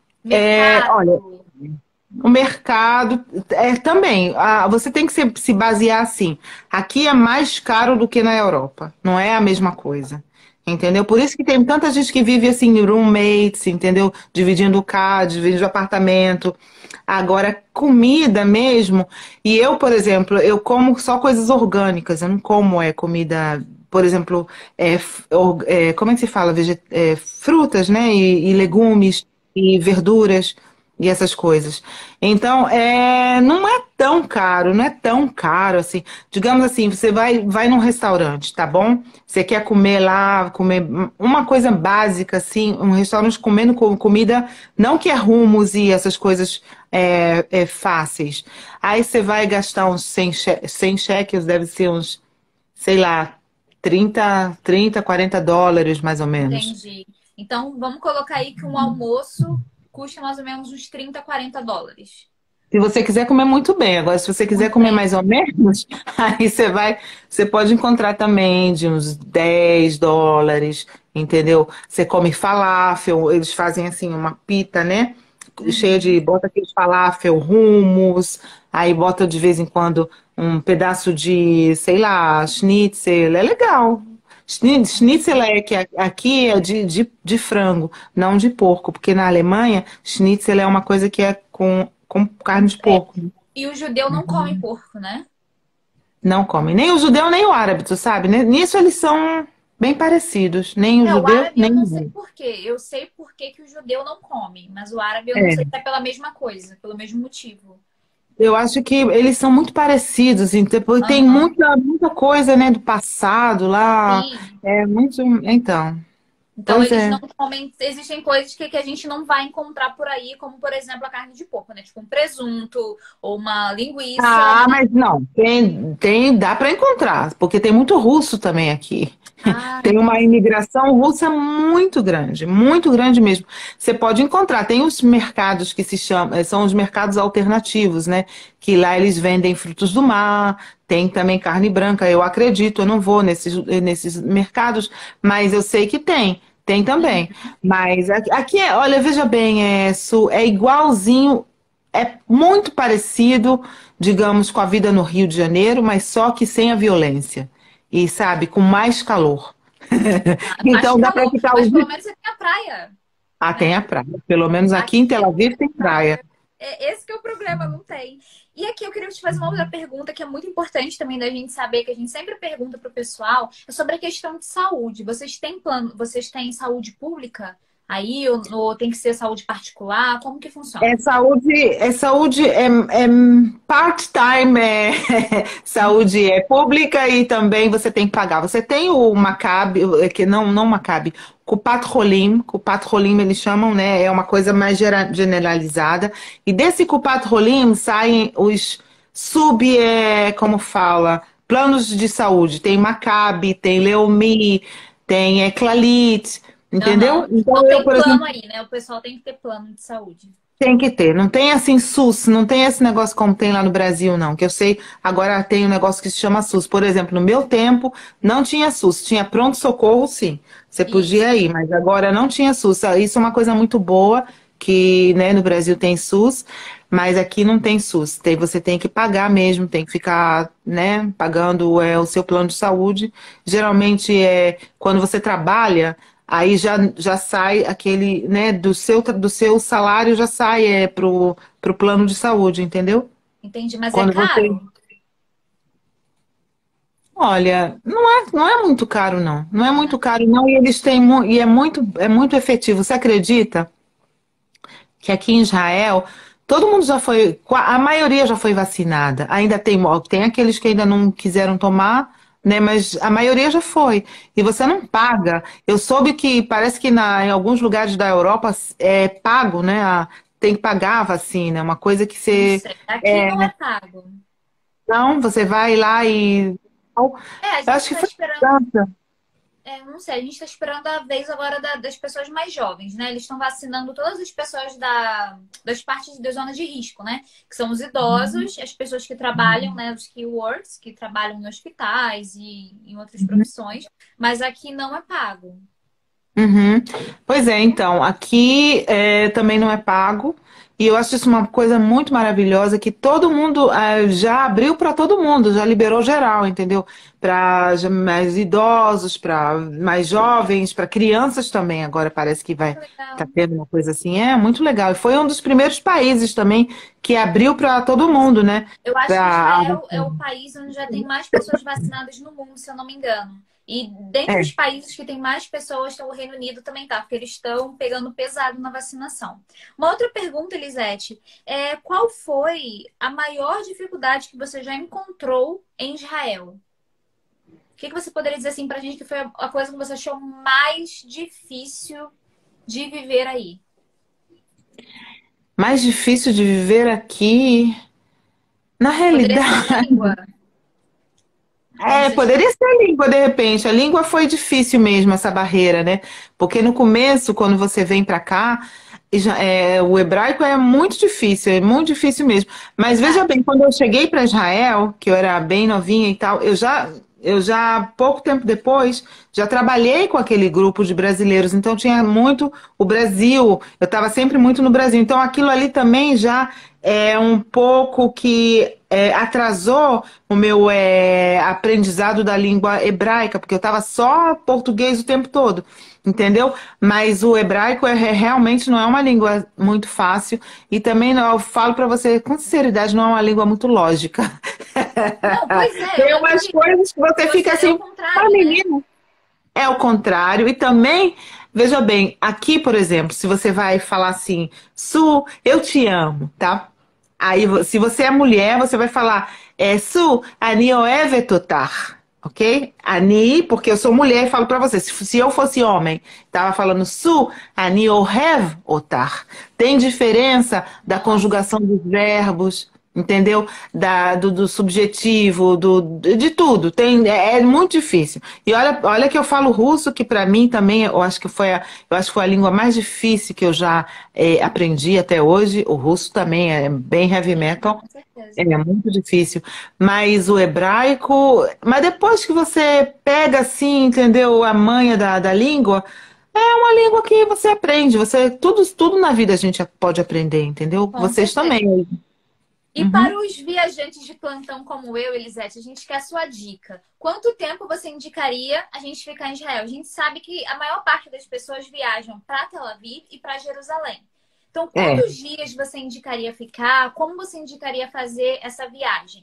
é, olha, Mercado? o mercado é também. Ah, você tem que se, se basear assim. Aqui é mais caro do que na Europa. Não é a mesma coisa. Entendeu? Por isso que tem tanta gente que vive assim, roommates, entendeu? Dividindo casa, dividindo apartamento. Agora, comida mesmo. E eu, por exemplo, eu como só coisas orgânicas. Eu não como é comida, por exemplo, é, f- or- é, como é que se fala? Vege- é, frutas, né? E, e legumes e verduras e essas coisas. Então, é, não é tão caro, não é tão caro assim. Digamos assim, você vai, vai num restaurante, tá bom? Você quer comer lá, comer uma coisa básica, assim, um restaurante comendo com- comida, não que é hummus e essas coisas é, é, fáceis. Aí você vai gastar uns cem che- cem shekels, deve ser uns, sei lá, trinta trinta quarenta dólares, mais ou menos. Entendi. Então, vamos colocar aí que um almoço custa mais ou menos uns trinta, quarenta dólares. Se você quiser comer muito bem, agora se você quiser Muito comer bem. mais ou menos, aí você vai, você pode encontrar também de uns dez dólares, entendeu? Você come falafel, eles fazem assim uma pita, né? Cheia de, Uhum. bota aquele falafel, hummus, aí bota de vez em quando um pedaço de, sei lá, schnitzel, é legal. Schni- Schnitzel é que a- aqui é de, de, de frango, não de porco, porque na Alemanha, schnitzel é uma coisa que é com, com carne de É. porco. E o judeu não come porco, né? Não come. Nem o judeu, nem o árabe, tu sabe, né? Nisso eles são bem parecidos. Nem o É, o judeu, árabe eu nem o não sei árabe. por quê. Eu sei por que que o judeu não come, mas o árabe eu não sei É. se é pela mesma coisa, pelo mesmo motivo. Eu acho que eles são muito parecidos, então, porque tem Aham. muita, muita coisa, né, do passado lá. Sim. É muito. Então, Então, pois eles é. não comem. Existem coisas que, que a gente não vai encontrar por aí, como, por exemplo, a carne de porco, né? Tipo um presunto ou uma linguiça, Ah, né? mas não, tem, tem, dá para encontrar, porque tem muito russo também aqui. Ah, Tem uma entendi. imigração russa muito grande, muito grande mesmo. Você pode encontrar, tem os mercados que se chamam, eh, são os mercados alternativos, né? Que lá eles vendem frutos do mar, tem também carne branca. Eu acredito, eu não vou nesses, nesses mercados, mas eu sei que tem, tem também. Uhum. Mas aqui aqui é, olha, veja bem, é, Su, é igualzinho, é muito parecido, digamos, com a vida no Rio de Janeiro, mas só que sem a violência. E, sabe, com mais calor. Ah, mais Então dá para calor, ficar mas os pelo dias. menos você tem a praia, Ah, tem né? a praia. Pelo menos aqui em Aqui Tel não Aviv tem tem praia. praia. É, esse que é o problema, não tem. E aqui eu queria te fazer uma outra pergunta que é muito importante também da gente saber, que a gente sempre pergunta para o pessoal, é sobre a questão de saúde. Vocês têm plano, vocês têm saúde pública aí ou, ou tem que ser saúde particular? Como que É funciona? saúde, é saúde, é, é part-time, é saúde é pública e também você tem que pagar. Você tem o Maccabi, é que não, não Maccabi, Kupat Holim, Kupat Holim eles chamam, né? É uma coisa mais gera- generalizada. E desse Kupat Holim saem os sub, é, como fala, planos de saúde. Tem Maccabi, tem Leumi, tem é, Clalit, entendeu? Aham. Então Então eu, tem por plano exemplo, aí, né? O pessoal tem que ter plano de saúde. tem que ter, não tem assim SUS, não tem esse negócio como tem lá no Brasil, não. Que eu sei, agora tem um negócio que se chama SUS. Por exemplo, no meu tempo não tinha SUS, tinha pronto-socorro, sim. Você Isso. podia ir, mas agora não tinha SUS. Isso é uma coisa muito boa, que né, no Brasil tem SUS, mas aqui não tem SUS. Tem, você tem que pagar mesmo, tem que ficar, né, pagando é, o seu plano de saúde. Geralmente é quando você trabalha. aí já, já sai aquele, né, do seu, do seu salário já sai é, pro, pro plano de saúde, entendeu? Entendi, mas é Quando você. caro? Olha, não é, não é muito caro, não. Não é Não, né? muito caro, não, e eles têm mu- e é muito, é muito efetivo. Você acredita que aqui em Israel todo mundo já foi, qua- a maioria já foi vacinada. Ainda tem, mo- tem aqueles que ainda não quiseram tomar, né? Mas a maioria já foi. E você não paga. Eu soube que parece que na, em alguns lugares da Europa é pago, né? A- tem que pagar a vacina. É uma coisa que Não você. sei. Aqui É, não é pago. não, você vai lá e. É, a Eu gente acho que está foi. esperando. É, não sei, a gente está esperando a vez agora da- das pessoas mais jovens, né? Eles estão vacinando todas as pessoas da, das partes das zonas de risco, né? Que são os idosos, as pessoas que trabalham, né? Os key workers, que trabalham em hospitais e em outras profissões, mas aqui não é pago. Uhum. Pois é, então, aqui é, também não é pago, e eu acho isso uma coisa muito maravilhosa que todo mundo ah, já abriu para todo mundo, já liberou geral, entendeu? Para mais idosos, para mais jovens, para crianças também, agora parece que vai estar Legal. tendo uma coisa assim. É muito legal. E foi um dos primeiros países também que abriu para todo mundo, né? Eu acho que Pra... Israel é o país onde já tem mais pessoas vacinadas no mundo, se eu não me engano. E dentre os É. países que tem mais pessoas, então o Reino Unido também tá, porque eles estão pegando pesado na vacinação. Uma outra pergunta, Elisete, é qual foi a maior dificuldade que você já encontrou em Israel? O que que você poderia dizer assim pra gente que foi a coisa que você achou mais difícil de viver aí? Mais difícil de viver aqui, na Poderia ser a realidade. língua, quando É, você chegou. poderia ser a língua, de repente. A língua foi difícil mesmo, essa barreira, né? Porque no começo, quando você vem para cá, e já- é, o hebraico é muito difícil, é muito difícil mesmo. Mas veja Verdade. bem, quando eu cheguei para Israel, que eu era bem novinha e tal, eu já, eu já, pouco tempo depois, já trabalhei com aquele grupo de brasileiros, então tinha muito o Brasil, eu estava sempre muito no Brasil. Então aquilo ali também já é um pouco que é, atrasou o meu é, aprendizado da língua hebraica, porque eu estava só português o tempo todo, entendeu? Mas o hebraico é, é- realmente não é uma língua muito fácil e também não, eu falo para você com sinceridade, não é uma língua muito lógica. Não, pois é, eu Tem lembro umas que coisas que você você fica é o assim, ah, contrário, né? menina, é o contrário. E também, veja bem, aqui, por exemplo, se você vai falar assim, Su, eu te amo, tá? Aí, vo- se você é mulher, você vai falar, é, Su, ani oevet otar, ok? Ani, porque eu sou mulher e falo pra você. Se, se eu fosse homem, tava falando Su, ani ohev otar. Tem diferença da Nossa. conjugação dos verbos, entendeu? Da, do, do subjetivo, do, de tudo. Tem, é, é muito difícil. E olha, olha que eu falo russo, que para mim também, eu acho que foi a, eu acho que foi a língua mais difícil que eu já eh, aprendi até hoje. O russo também é bem heavy Sim, metal. com certeza. É muito difícil. Mas o hebraico, mas depois que você pega assim, entendeu, a manha da, da língua, é uma língua que você aprende. Você, tudo, tudo na vida a gente pode aprender, entendeu? Com Vocês certeza. também. E Uhum. para os viajantes de plantão como eu, Elisete, a gente quer a sua dica. Quanto tempo você indicaria a gente ficar em Israel? A gente sabe que a maior parte das pessoas viajam para Tel Aviv e para Jerusalém. Então, É. quantos dias você indicaria ficar? Como você indicaria fazer essa viagem?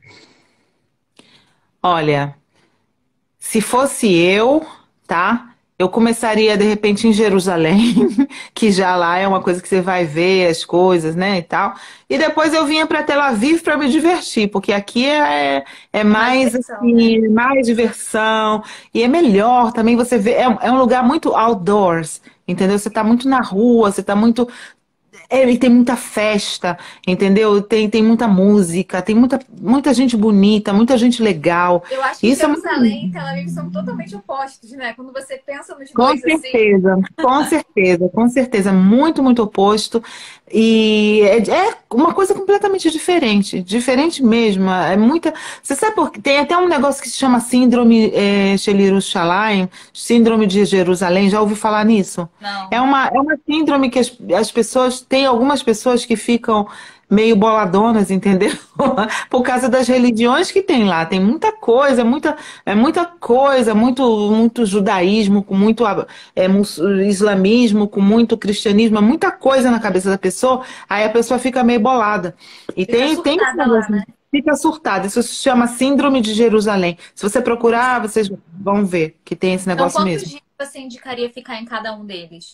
Olha, se fosse eu, tá? Eu começaria de repente em Jerusalém, que já lá é uma coisa que você vai ver as coisas, né, e tal. E depois eu vinha para Tel Aviv para me divertir, porque aqui é, é É mais mais diversão, né? assim, mais diversão e é melhor também você vê, é, é um lugar muito outdoors, entendeu? Você está muito na rua, você está muito é, e tem muita festa, entendeu? Tem, tem muita música, tem muita, muita gente bonita, muita gente legal. Eu acho que Isso é muito. Jerusalém e Tel Aviv são totalmente opostos, né? Quando você pensa nos Com dois assim. certeza, com certeza, com certeza, muito, muito oposto. E é, é uma coisa completamente diferente, diferente mesmo. É muita. Você sabe por quê? Tem até um negócio que se chama Síndrome é, Yerushalayim, Síndrome de Jerusalém. Já ouviu falar nisso? É Não. uma, é uma síndrome que as, as pessoas têm, algumas pessoas que ficam meio boladonas, entendeu? Por causa das religiões que tem lá. Tem muita coisa, muita, é muita coisa, muito, muito judaísmo, com muito é, mus- islamismo, com muito cristianismo, é muita coisa na cabeça da pessoa, aí a pessoa fica meio bolada. E Fica tem, tem esse surtada lá, negócio, né? fica surtada. Isso se chama Síndrome de Jerusalém. Se você procurar, vocês vão ver que tem esse Então, negócio quantos mesmo. dias você indicaria ficar em cada um deles?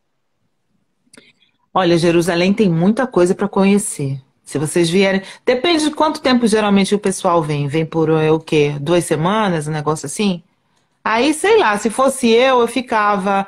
Olha, Jerusalém tem muita coisa para conhecer. Se vocês vierem, depende de quanto tempo geralmente o pessoal vem. Vem por é, o quê? Duas semanas, um negócio assim? Aí, sei lá, se fosse eu, eu ficava.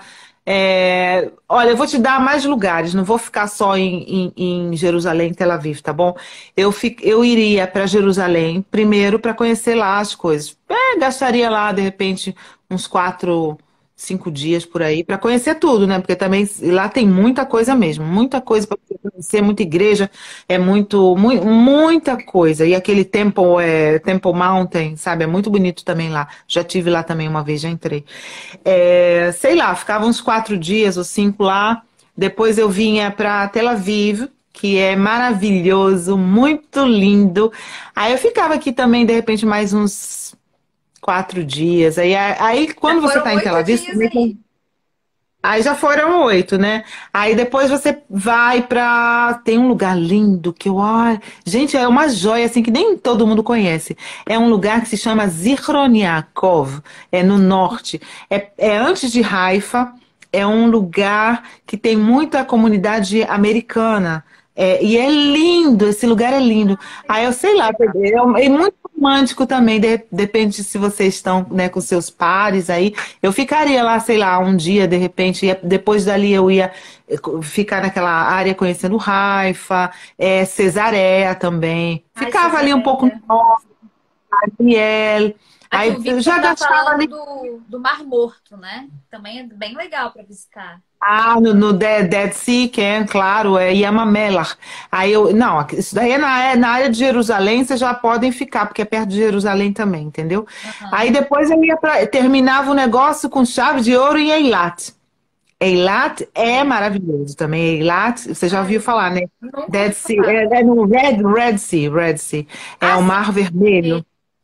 é, Olha, eu vou te dar mais lugares, não vou ficar só em, em, em Jerusalém, Tel Aviv, tá bom? Eu, fi- eu iria para Jerusalém primeiro para conhecer lá as coisas. É, gastaria lá, de repente, uns quatro, cinco dias por aí para conhecer tudo, né? Porque também lá tem muita coisa mesmo, muita coisa para conhecer, muita igreja, é muito, mu- muita coisa. E aquele Temple, é, Temple Mountain, sabe? É muito bonito também lá. Já tive lá também uma vez, já entrei. É, sei lá, ficava uns quatro dias ou cinco lá. Depois eu vinha para Tel Aviv, que é maravilhoso, muito lindo. Aí eu ficava aqui também, de repente, mais uns quatro dias. Aí, aí Já quando você foram está em Tel oito Aviv, dias também aí. tem- aí já foram oito, né? Aí depois você vai pra. Tem um lugar lindo que eu. Ai, gente, é uma joia assim que nem todo mundo conhece. É um lugar que se chama Zichron Yaakov, é no norte. É, é antes de Haifa. É um lugar que tem muita comunidade americana. É, e é lindo, esse lugar é lindo. Aí eu sei lá, é, é muito romântico também, de- depende se vocês estão, né, com seus pares aí. Eu ficaria lá, sei lá, um dia, de repente, ia- depois dali eu ia eh, co- ficar naquela área conhecendo Haifa, é, Cesareia também. Ai, Ficava ali um pouco Cesareia. no norte, Ariel. Aqui o Aí eu Victor já tá gastava falando ali. do, do Mar Morto, né? Também é bem legal para visitar. Ah, no, no Dead, Dead Sea, que é, claro, é Yamamelar. Aí eu, não, isso daí é na, é na área de Jerusalém, vocês já podem ficar, porque é perto de Jerusalém também, entendeu? Aí Aham. depois eu ia pra, terminava o negócio com chave de ouro em Eilat. Eilat é maravilhoso também. Eilat, você já ouviu Ai, falar, né? nunca Dead ouvi Sea, falar. é, é no Red, Red Sea, Red Sea. É Ah, o sim, Mar Vermelho.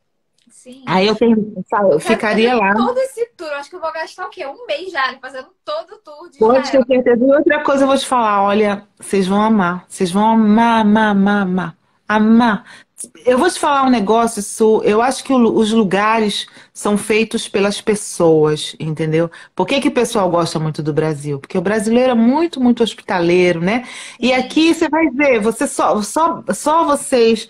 sim. Aí eu tenho, Eu eu quero ficaria fazer lá. todo esse tour. Eu acho que eu vou gastar o quê? Um mês já fazendo todo o tour de Pode ter Israel. certeza. E outra coisa eu vou te falar, olha, vocês vão amar. Vocês vão amar, amar, amar, amar. Amar. Eu vou te falar um negócio, Su, eu acho que o- os lugares são feitos pelas pessoas, entendeu? Por que que o pessoal gosta muito do Brasil? Porque o brasileiro é muito, muito hospitaleiro, né? E Sim. aqui você vai ver, você só, só, só vocês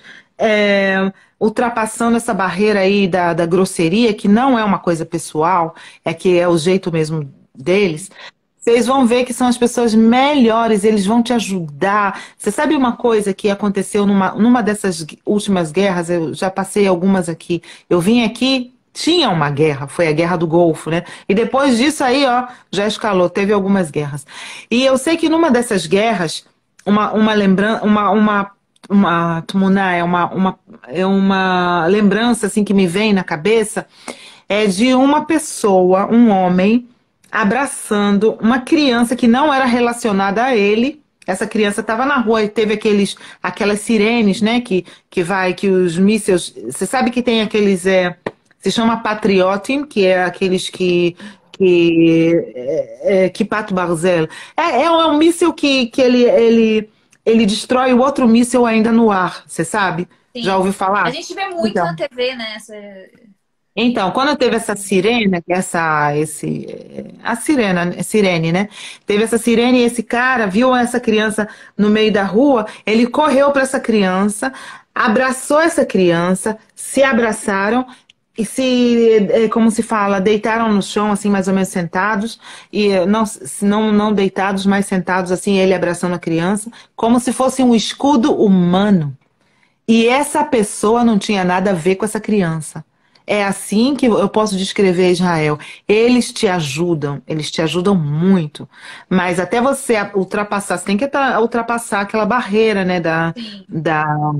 é, ultrapassando essa barreira aí da, da grosseria, que não é uma coisa pessoal, é que é o jeito mesmo deles. Vocês vão ver que são as pessoas melhores, eles vão te ajudar. Você sabe uma coisa que aconteceu numa, numa dessas últimas guerras? Eu já passei algumas aqui. Eu vim aqui, tinha uma guerra, foi a Guerra do Golfo, né? E depois disso aí, ó, já escalou, teve algumas guerras. E eu sei que numa dessas guerras, uma, uma lembrança, uma, uma, uma, tumuná, é uma, uma, é uma lembrança assim que me vem na cabeça, é de uma pessoa, um homem abraçando uma criança que não era relacionada a ele. Essa criança estava na rua e teve aqueles, aquelas sirenes, né? Que, que vai, que os mísseis. Você sabe que tem aqueles. É, se chama Patriotin, que é aqueles que. Que, é, é, que Pato Barzel. É, é um míssil que, que ele, ele, ele destrói o outro míssil ainda no ar, você sabe? Já Sim. ouviu A falar? gente vê muito na Então. T V, né? Essa... Então, quando teve essa sirene, que essa, esse, eh, a sirena, sirene, né? Teve essa sirene e esse cara viu essa criança no meio da rua, ele correu para essa criança, abraçou essa criança, se abraçaram e se, eh, como se fala, deitaram no chão, assim, mais ou menos sentados, e eh, não, não, não deitados, mas sentados, assim, ele abraçando a criança, como se fosse um escudo humano. E essa pessoa não tinha nada a ver com essa criança. É assim que eu posso descrever Israel. Eles te ajudam, eles te ajudam muito. Mas até você ultrapassar, você tem que ultrapassar aquela barreira, né, da, Sim. da,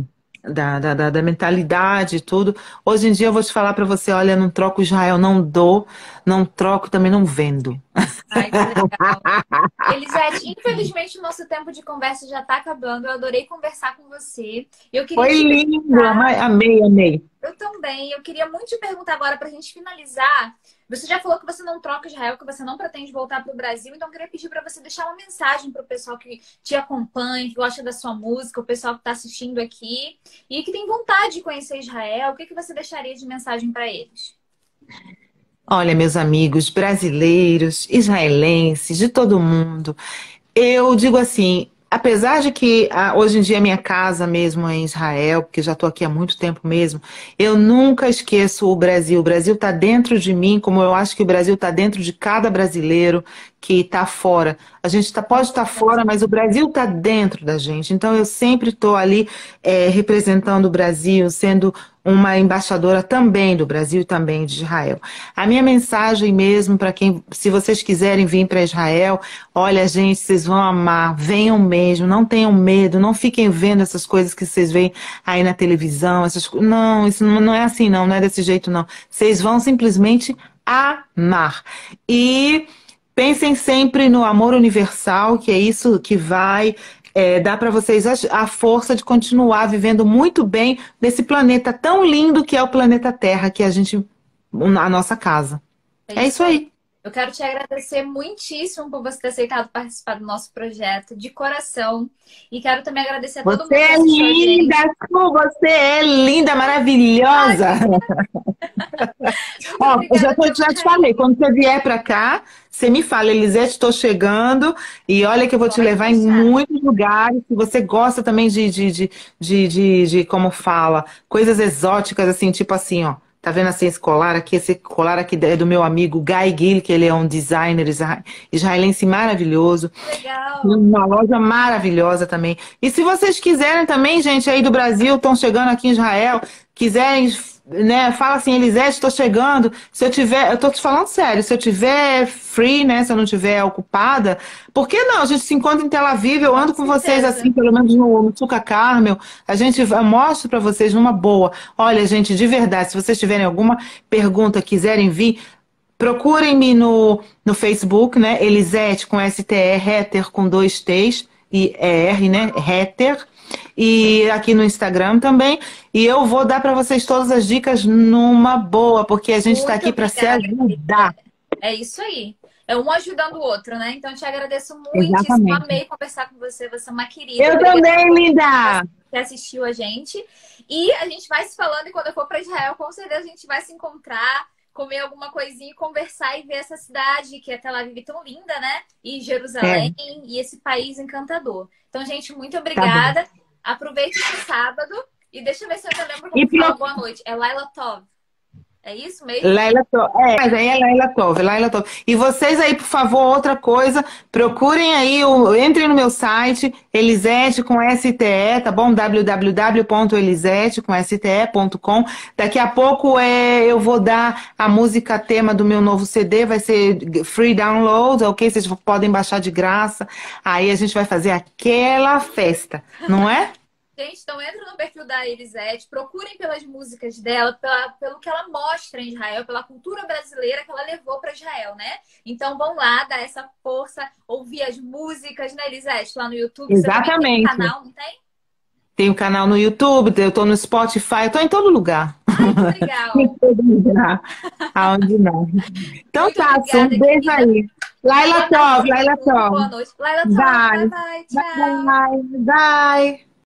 da, da, da, da mentalidade e tudo. Hoje em dia eu vou te falar para você, olha, não troco Israel, não dou, não troco, também não vendo. Ai, que legal. Elisete, infelizmente o nosso tempo de conversa já está acabando. Eu adorei conversar com você. Eu queria Foi te lindo, perguntar. ama- amei, amei. Eu também. Eu queria muito te perguntar agora para a gente finalizar. Você já falou que você não troca Israel, que você não pretende voltar para o Brasil. Então, eu queria pedir para você deixar uma mensagem para o pessoal que te acompanha, que gosta da sua música, o pessoal que está assistindo aqui e que tem vontade de conhecer Israel. O que que você deixaria de mensagem para eles? Olha, meus amigos brasileiros, israelenses, de todo mundo, eu digo assim, apesar de que ah, hoje em dia minha casa mesmo é em Israel, porque já estou aqui há muito tempo mesmo, eu nunca esqueço o Brasil. O Brasil está dentro de mim, como eu acho que o Brasil está dentro de cada brasileiro que está fora. A gente tá, Com pode estar certeza. fora, mas o Brasil está dentro da gente. Então eu sempre estou ali eh, representando o Brasil, sendo uma embaixadora também do Brasil e também de Israel. A minha mensagem mesmo para quem, se vocês quiserem vir para Israel, olha, gente, vocês vão amar, venham mesmo, não tenham medo, não fiquem vendo essas coisas que vocês veem aí na televisão, essas co- não, isso não não é assim não, não é desse jeito não. Vocês vão simplesmente amar. E pensem sempre no amor universal, que é isso que vai é, dar para vocês a, a força de continuar vivendo muito bem nesse planeta tão lindo que é o planeta Terra, que é a gente, a nossa casa. É É isso isso aí. aí. Eu quero te agradecer muitíssimo por você ter aceitado participar do nosso projeto, de coração. E quero também agradecer a todo Você mundo que é assistiu a linda, gente. Su, você é linda, Ai, maravilhosa. muito Ó, eu já, obrigada tô- pelo já te falei, carinho. quando você vier para cá, você me fala, Elisete, estou chegando, e olha que eu vou te Pode levar em deixar. muitos lugares. Se você gosta também de, de, de, de, de, de, como fala, coisas exóticas, assim, tipo assim, ó. Tá vendo assim esse colar aqui? Esse colar aqui é do meu amigo Guy Gill, que ele é um designer isra- israelense maravilhoso. Legal. Uma loja maravilhosa também. E se vocês quiserem também, gente, aí do Brasil, estão chegando aqui em Israel, quiserem, né, fala assim, Elisete, estou chegando. Se eu tiver, eu tô te falando sério, se eu tiver free, né, se eu não tiver ocupada, por que não? A gente se encontra em Tel Aviv, eu Com ando com vocês assim, certeza. pelo menos no, no Suca Carmel, a gente vai- eu mostro para vocês numa boa. Olha, gente, de verdade, se vocês tiverem alguma pergunta, quiserem vir, procurem-me no, no Facebook, né? Elisete com S T E, Heter com dois T's e E R, né? Heter. E aqui no Instagram também. E eu vou dar para vocês todas as dicas numa boa, porque a gente está Muito aqui para se obrigada, ajudar. querida. É isso aí. É um ajudando o outro, né? Então, eu te agradeço muitíssimo. Exatamente. Amei conversar com você. Você é uma querida. Eu Obrigada também, por linda! que assistiu a gente. E a gente vai se falando. E quando eu for para Israel, com certeza a gente vai se encontrar, comer alguma coisinha e conversar e ver essa cidade que é Tel Aviv tão linda, né? E É, Jerusalém e esse país encantador. Então, gente, muito tá bom. obrigada. Aproveite esse sábado. E deixa eu ver se eu ainda lembro E como fala pro- boa noite. É Laila Tov. É isso mesmo? Laila Tov. É, mas aí é Laila Tov, Laila Tov. E vocês aí, por favor, outra coisa, procurem aí, o- entrem no meu site, Elisete com S T E, tá bom? w w w ponto elisete com s t e ponto com. Daqui a pouco é, eu vou dar a música tema do meu novo C D, vai ser free download, ok? Vocês podem baixar de graça. Aí a gente vai fazer aquela festa, não é? Gente, então entra no perfil da Elisete, procurem pelas músicas dela, pela, pelo que ela mostra em Israel, pela cultura brasileira que ela levou para Israel, né? Então vão lá, dar essa força, ouvir as músicas, né, Elisete? Lá no YouTube, você também tem um Exatamente. canal, não tem? Tem um canal no YouTube, eu tô no Spotify, eu tô em todo lugar. Ai, que Em legal! todo lugar. Aonde não. Então Muito tá, Su, um obrigada, beijo querida. aí. Laila Boa tarde Tov, para todo Laila mundo, Tov. boa noite. Laila Tov, bye Bye. bye, tchau! Bye. Bye.